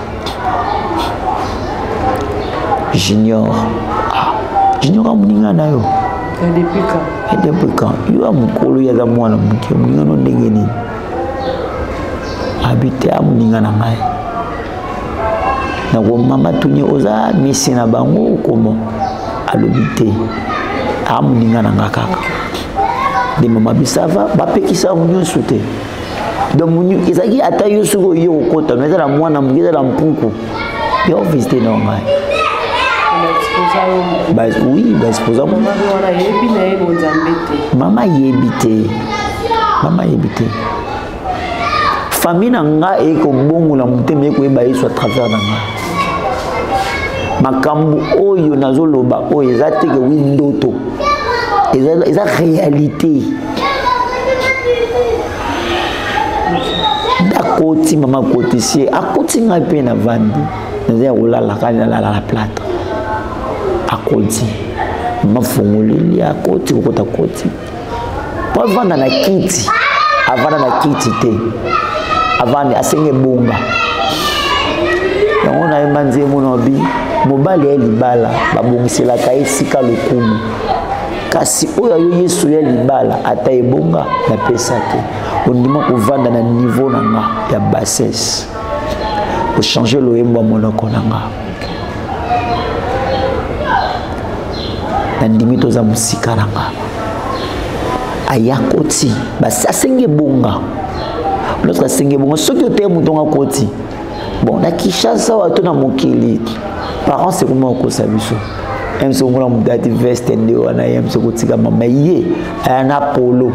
junior ah junior muninga nayo et depuis quand et depuis quand yo amukolo ya za mwana muke muninga no ndenge nini habite amuninga na ngai na ko mama tuni oza misi na bango komo alobite amuninga na nga kaka de mama bisava bapekisa munyoso te donc munyo ezaki ata yoso ko yo kota mais la mwana mugeza la mpuku yo visiter na ngai bah oui bah exposa mama yebite mama yebite famille na nga e ko bongo la muteme ko eba yeso à travers na nga makambu oyo nazoloba oyo ezate ke windoto eza eza réalité dakoti mama kotisie akoti nga pe na vandi naza kolala kana la la plate akoti mafungulili akoti kokota koti po vanda na kiti avana na kiti te avani asenge bonga yango na emanzi monobi mobali ya libala babongiselaka esika lokumu kasi oyo yo yesu ya libala ata ebonga na pesa te ondima kovanda na niveau na nga ya bassesse ochanger loyembo ya monoko na nga na ndimi toza mosika na nga ayakoti basi asenge bonga lorsque asenge bonga soki oteya moto nga koti bon na Kinshasa wato na mokili parents c'est comment okosa biso même si on a mon date veste nde wana yem so kotika mama ye ana polo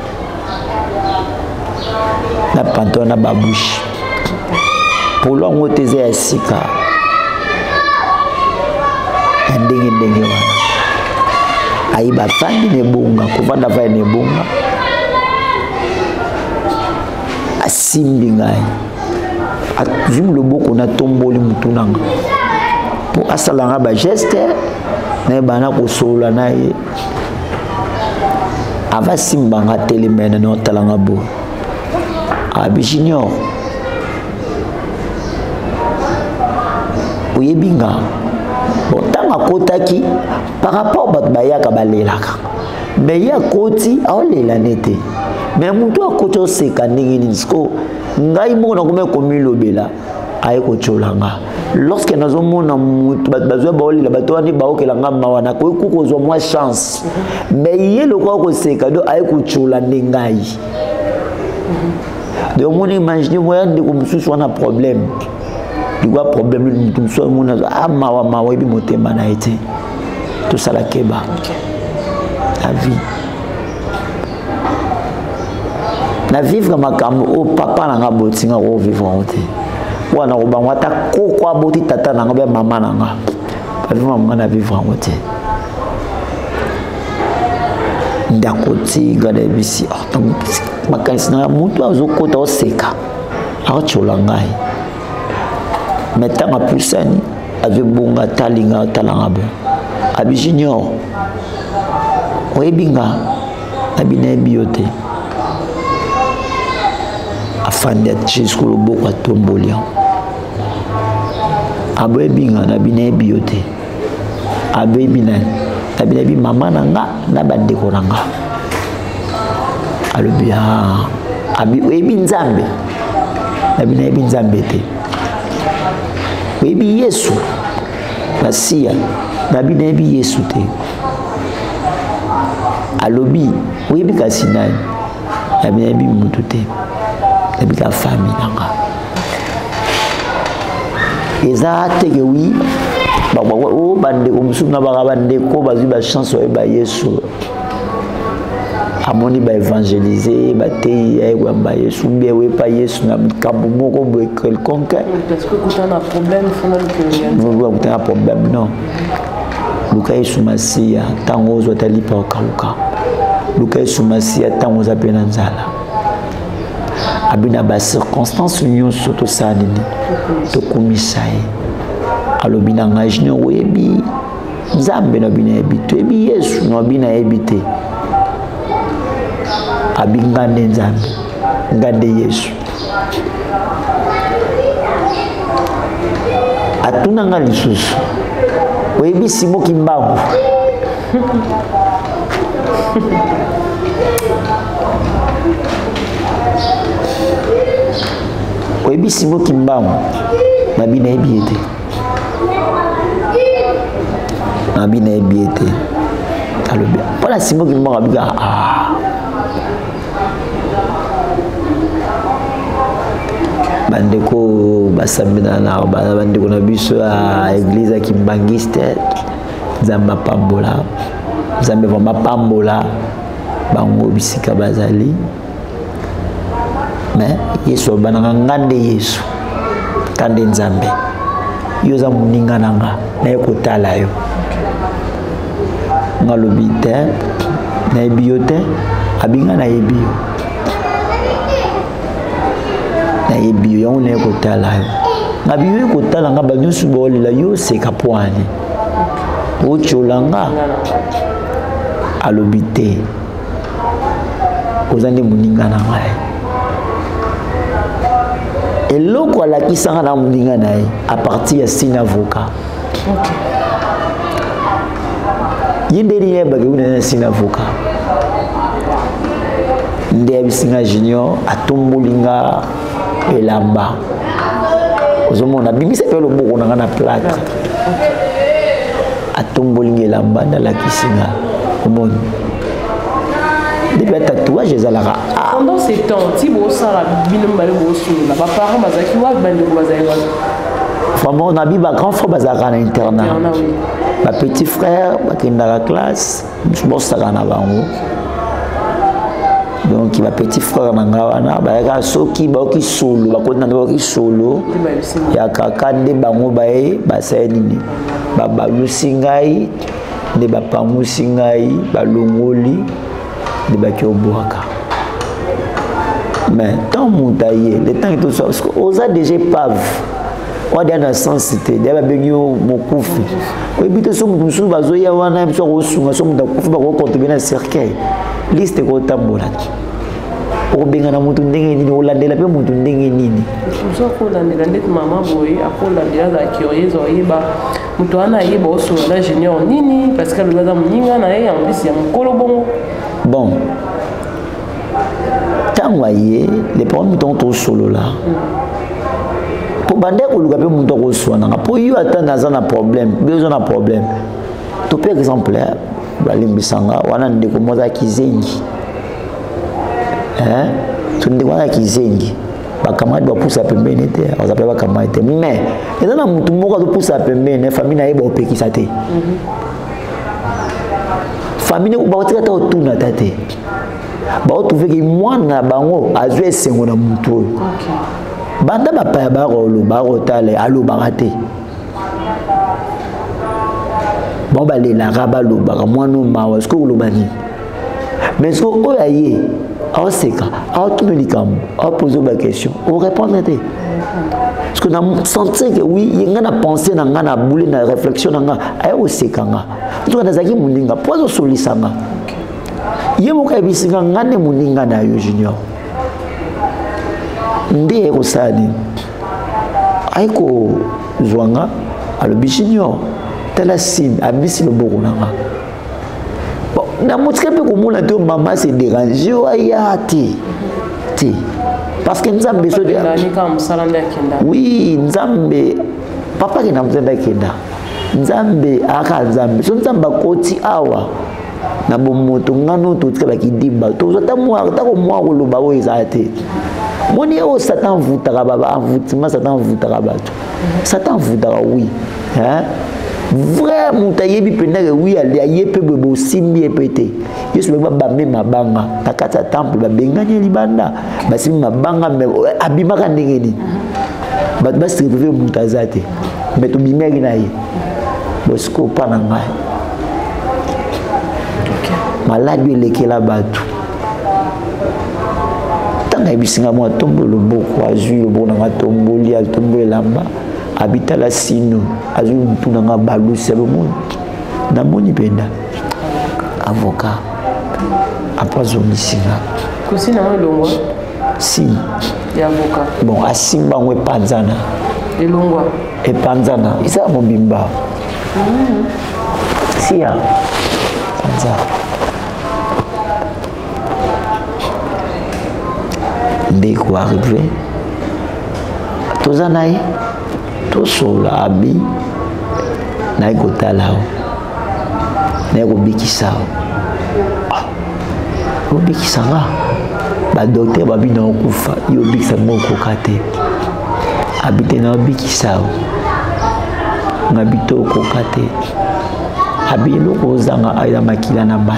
na pantalon na babouche polo ngo teze ya sika ndenge ndenge wana aiba fandi ne bonga kovanda va ne bonga asimbi ngai azim loboko na tomboli mutunanga po asalanga ba geste na bana ko sola na ye ava simbanga telemena no talanga bo abi junior oyebinga botanga kotaki par rapport bat bayaka balelaka mais ya koti aolela nete mais mutu akoti oseka ndenge nini siko ngai moko nakome komilobela aye kocholanga lorsque nazomona mutu bazwa baolela bato wani baokelanga mawa nakoki kukozwa mwa chance mais ye lokwa koseka do aye kochola ndengai de moni imagine moya ndeko mosusu wana problème dikwa problème mutu mosusu mona ah mawa mawa ebi motema na ye te tosala keba la vie na vivre makambo o papa nanga botinga ko vivre ote wana ko bangwa ta ko kwa boti tata nanga be mama nanga pa vivre mama na vivre ote ndakoti gade bisi ah makanisi na mutu azokota oseka achola ngai metanga pusani ave bonga talinga talanga be abi junior oyebinga abina biote afande jusqu'au loboko atombolia aboyebinga na bina biote abebina nabi nabi maman nanga na bandeko nanga alobi ah abi oyebi nzambe nabi nayebi nzambe te oyebi yesu nasiya nabi nayebi yesu te alobi oyebi kasi nani nabi nayebi mutu te nabi ka fami nanga eza teke wi o bandeko mosusu na baka bandeko bazwi bachance oyeba yesu amoni baévangéliser batei ayekuyamba yesu mbi ewepa yesu na likambo moko boye quelconque akutana problème non luka yesu masiya ntango ozwa talipa okaluka luka yesu masiya ntango oza mpe na nzala abina bacirconstance nyonso tosala nini tokumisa ye alobi na ngai junior oyebi nzambe na bina yebi toyebi yesu na bina yebi te abi ngande nzambe ngande yesu atuna nga lisusu oyebi Simon Kimbangu oyebi Simon Kimbangu na bina yebi ete na bina yebi ete alobi mpona Simon Kimbangu abika ah bandeko basambina na bandeko na biso ya église ya kimbangiste nzambe apambola nzambe vraimen apambola bango bisika bazali mais yesu abananga ngande yesu kande nzambe yo oza moninga na nga naye kotala yo nga lobi te nayebi yo te abinga nayebi yo nayebi yo yango naye kotala yo nga biyo ye kotala nga banyonso baolela yo oseka pwani otyola nga alobi te oza nde moninga na ngai eloko alakisanga na moninga na ye a partir ya sine avocat ye ndeni yebaki kuna na sine avocat nde yabisinga junior atombolinga elamba ozomona bimisa pe loboko na nga na plâtre atombolinga elamba nalakisinga omoni depuis tatouage ezalaka pendant ces temps ti bosala bino mbale bosolola baparent bazalaki wapi bandeko bazali wapi vraiment na bi bagrand frère bazalaka na internat bapetit frère bakendaka classe bosaka na bango donc ba petit frère na nga wana bayaka soki baoki solo bakotana baoki solo ya kaka nde bango baye basaya nini babalusi ngai nde bapangusi ngai balongoli nde bakiobwaka mais tant moto aye le temps que parce que oza déjà pave odia na sensité de babengi yo mokufi oyebi te so motu mosusu bazoya wana biso akosunga so moto akufi bakokontribue na cercueil liste ekotambola okobengana motu ndenge nini olandela mpe motu ndenge nini oza kolandela ndeti mama boye akolandela azala curieuse oyeba moto wana ayeba osolola junior nini parce que alobi aza moninga na ye ambisi ya mokolo bongo bon ntango aye le parole moto ngo tosolola po bande koluka mpe moto akoswananga po yo ata naza na problème bezo na problème to par exemple balimbisanga wana ndeko mo aza kizengi hein to ndeko wana kizengi bakamadi bapusa pembeni te aza pe bakamadi te mais eza na motu moko azopusa pembeni famille na ye baopekisa te famille baotika ta otuna ta te baotuveki mwana bango azwi esengo na motu oyo banda bapaya bakoloba bakotala alobaka te bango balelaka balobaka mwana omawa soki okoloba nini mais soki oyo aye aoseka aotuna likambo aopose baquestion orépondre te parce que na sentir que oui ye nga na pensé na nga na boule na réflexion na nga aya koseka nga nzoka nazalaki moninga po azosolisa nga ye moko ayebisinga nga nde moninga na yo junior nde ye kosala nini aye kozwa nga alobi junior tala sine abisi loboko na nga na motika pe ko mona to maman se déranger wa ya ti ti parce que nzambe so de oui nzambe papa ki na mzenda kenda nzambe aka nzambe so nzamba koti awa na bomoto ngano to tika ba kidimba to so ta mwa ta ko mwa ko lo ba o ezate moni o satan vutaka baba envoûtement satan vutaka bato satan vutaka oui hein vrai mutayebi penda que oui ali ayepe bebo simbi epete yesu ba ba mema banga takata temple ba bengani libanda basimi mabanga abimaka ndenge ni ba ba strive mutazate mais to bimeki na ye bosko pa na ngai maladi elekela bato tanga bisinga mo tombo loboko azui loboko na tomboli al tombo lamba habita la sino azui mutu na balu selo mo na moni penda avocat apozo misinga kusina mo longwa sim ya avocat bon asimba ngwe panzana elongwa e panzana isa mo bimba mm sia panzana dès qu'on arrive tous en aïe tous sur la abi naï kota lao naï ko bikisa ko bikisa nga ba docteur ba bina okufa yo bikisa mo ko kate habite na bikisa nga bito ko kate habilo ko zanga aïda makila na mai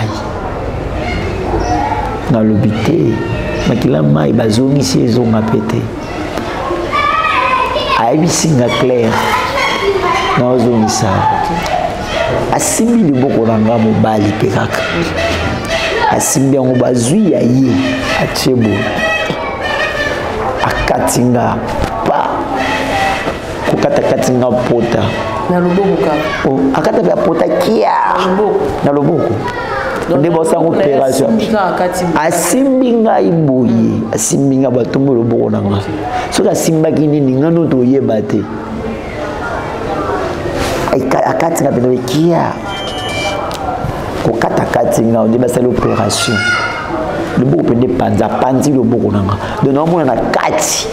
na lobité makila mai bazongi si ezonga pete aibisinga clair na ozongisa asimbi liboko na nga mobali pe kaka asimbi yango bazwi ya ye atiebo akatinga pa kokatakatinga pota na loboko kaka oh, akata pe pota kia na loboko nde bosango opération asimbi ngai boye asimbi nga batombo loboko na nga soki asimbaki nini nga no toyeba te akatinga pena bekia kokatakati nga onde basali opération loboko pende panza panzi loboko na nga donc naomona na kati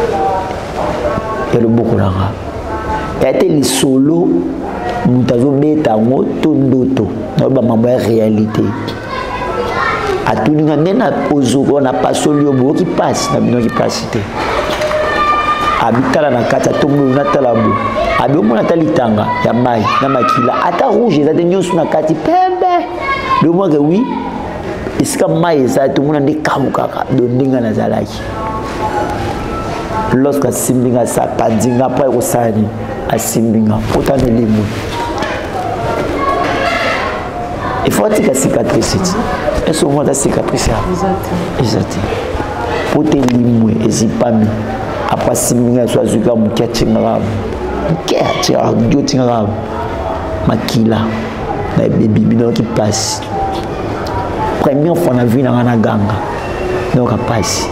ya loboko na nga ete lisolo mutu azobeta yango to ndoto na mambo ya réalité atuninga nde na ozoko na pasoli oyo boyoki pasi na bino kipasi te abitala na kati atomboli natala bo abi omona ata litanga ya mai na makila ata rouge eza te nyonso na kati pembe leomwake wi esika mai eza tomona nde kamu kaka do ndenge nazalaki lorsque asimbinga sapandinga mpo ekosala nini asimbinga otana elimwe il faut que la cicatrice est souvent la cicatrice exact pour te limouer ezipami après siminga soit zuka mukia chinga mukia chinga dio chinga makila na baby bino qui passe première fois na vie na ngana ganga donc a passe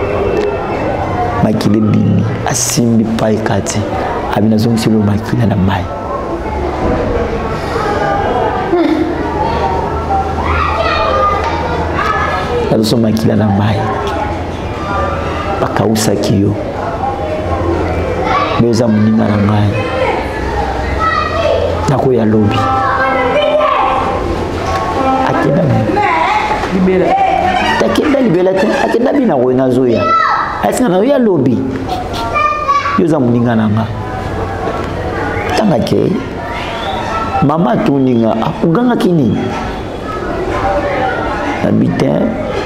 makile bimi asimbi pa ekati abina zongi lo makila na mai azo makila na mai bakausaki yo beza muninga na ngai nakoya lobi akenda libela takenda libela te akenda bina ko nazoya asinga na ya lobi yoza muninga na nga tanga ke mama tuninga akuganga kini habitin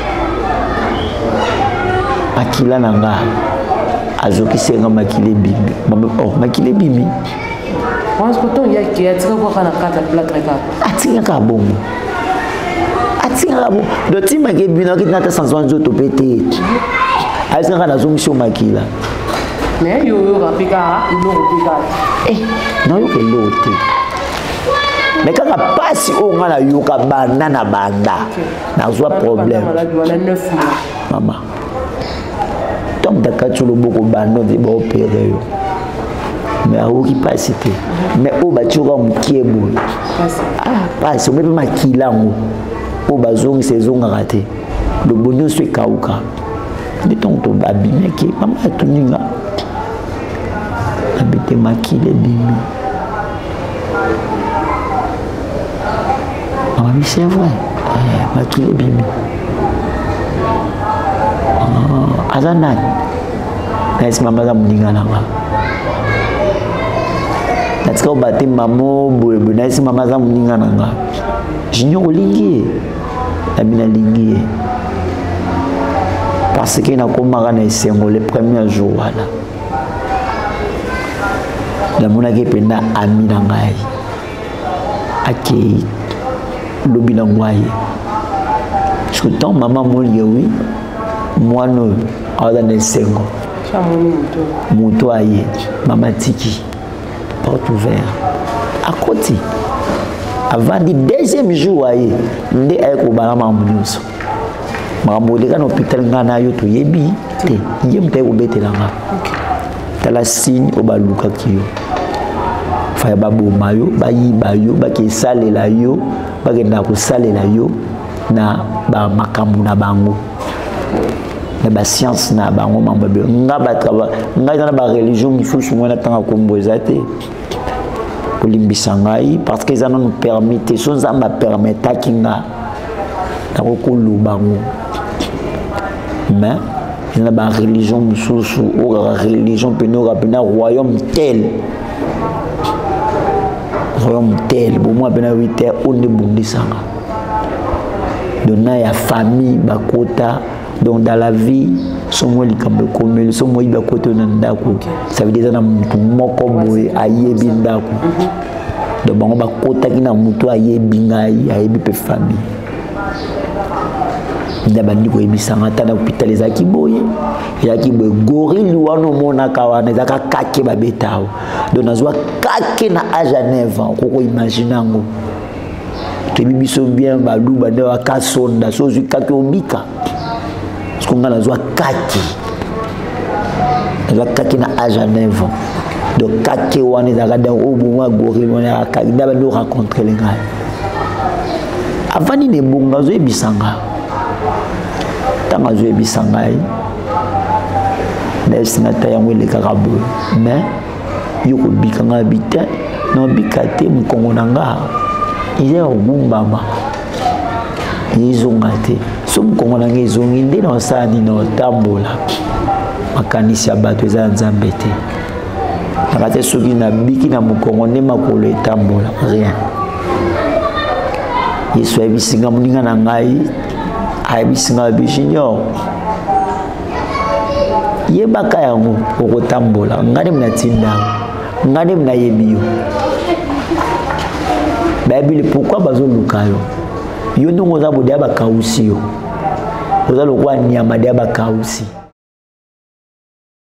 makila nanga azokisenga makile bimi oh makile bimi pense que ton ya ki atika kwa kana kata plate ka atika ka bongo atika ka bongo do tima ke bino ki nata sanzwan zo to pete atika kana zo misho makila mais yo yo rapika ilo rapika eh na yo ke lote mais quand la passe au ngala yoka banda na banda na zo problème maman donc d'accord le beaucoup bando de bon opérer mais a qui passe mais au batuka mkiebo ah passe même makila ngo au bazong saison raté le bonheur se kauka de ton to babi meki mama tuninga habite makile bimi mama mi c'est vrai eh makile bimi ah azanan nasi mama za muninga nanga natika obate mamo boye boye nasi mama za muninga nanga junior olingi amina lingi parce que na komaka na esengo le premier jour wana namonaki mpena ami na ngai akei lobi na ngwaye parce que tant mama molie wi mwana oyo awaza na esengo moto aye mama tiki porte ouvert akoti avant le deuxième jour aye nde aye kobala makambo nyonso makambo oleka na hôpital ngai na yo toyebi te ye moto aye kobetelanga tala signe oyo balukaki yo faya baboma yo bayiba yo bakesalela yo bakendaka kosalela yo na bamakambo na bango na bascience na bango mambo be nga batrava nga eza na bareligion mosusu mwana ntanga kombo eza te kolimbisa ngai parce que eza nanu permis te so nzambe apermetaki nga nakokoloba ngo mais eza na bareligion mosusu oyo religion mpene oyo apena royaume tel royaume tel bomoi apena huit heures oyo nde bundisanga dona ya famille bakota. Donc dans la vie, so moi likambe komeli, so moi iba kote na ndako. Ça veut dire na mutu moko boye ayebi ndako. Donc bango ba kota ki na mutu ayebi ngai, ayebi pe famille. Ndaba ndiko ebisanga ta na hôpital ezaki boye. Ezaki boye gorille wana mona kawana ezaka kake ba betao. Donc nazwa kake na âge à neuf ans, koko imagine ngo. Tebi biso bien balu ba ndewa kasonda, so zu kake obika. Parce qu'on a la kaki. La kaki na âge à neuf ans. Donc kaki on est dans au bon gorille on est à kaki d'abord nous rencontrer les gars. Avant ni ne bonga zo ebisanga. Tanga zo ebisanga yi. Laisse na tayango le karabo. Mais yoko bikanga bita no bikate mukongo nanga. Il est au bumbama. Ils ont gâté. Somme comme on a ils ont indé dans ça ni dans tambola. Makanisi ya bato za nzambe te. Nakate soki na biki na mukongo ne makolo etambola rien. Yesu abisinga muninga na ngai abisinga bijinyo. Yebaka yango okotambola ngane mnatinda. Ngane mnayebiyo. Bible pourquoi bazo lukayo? Yo ndongo za bodia ba kausi yo. Oza lokwa nyama dia ba kausi.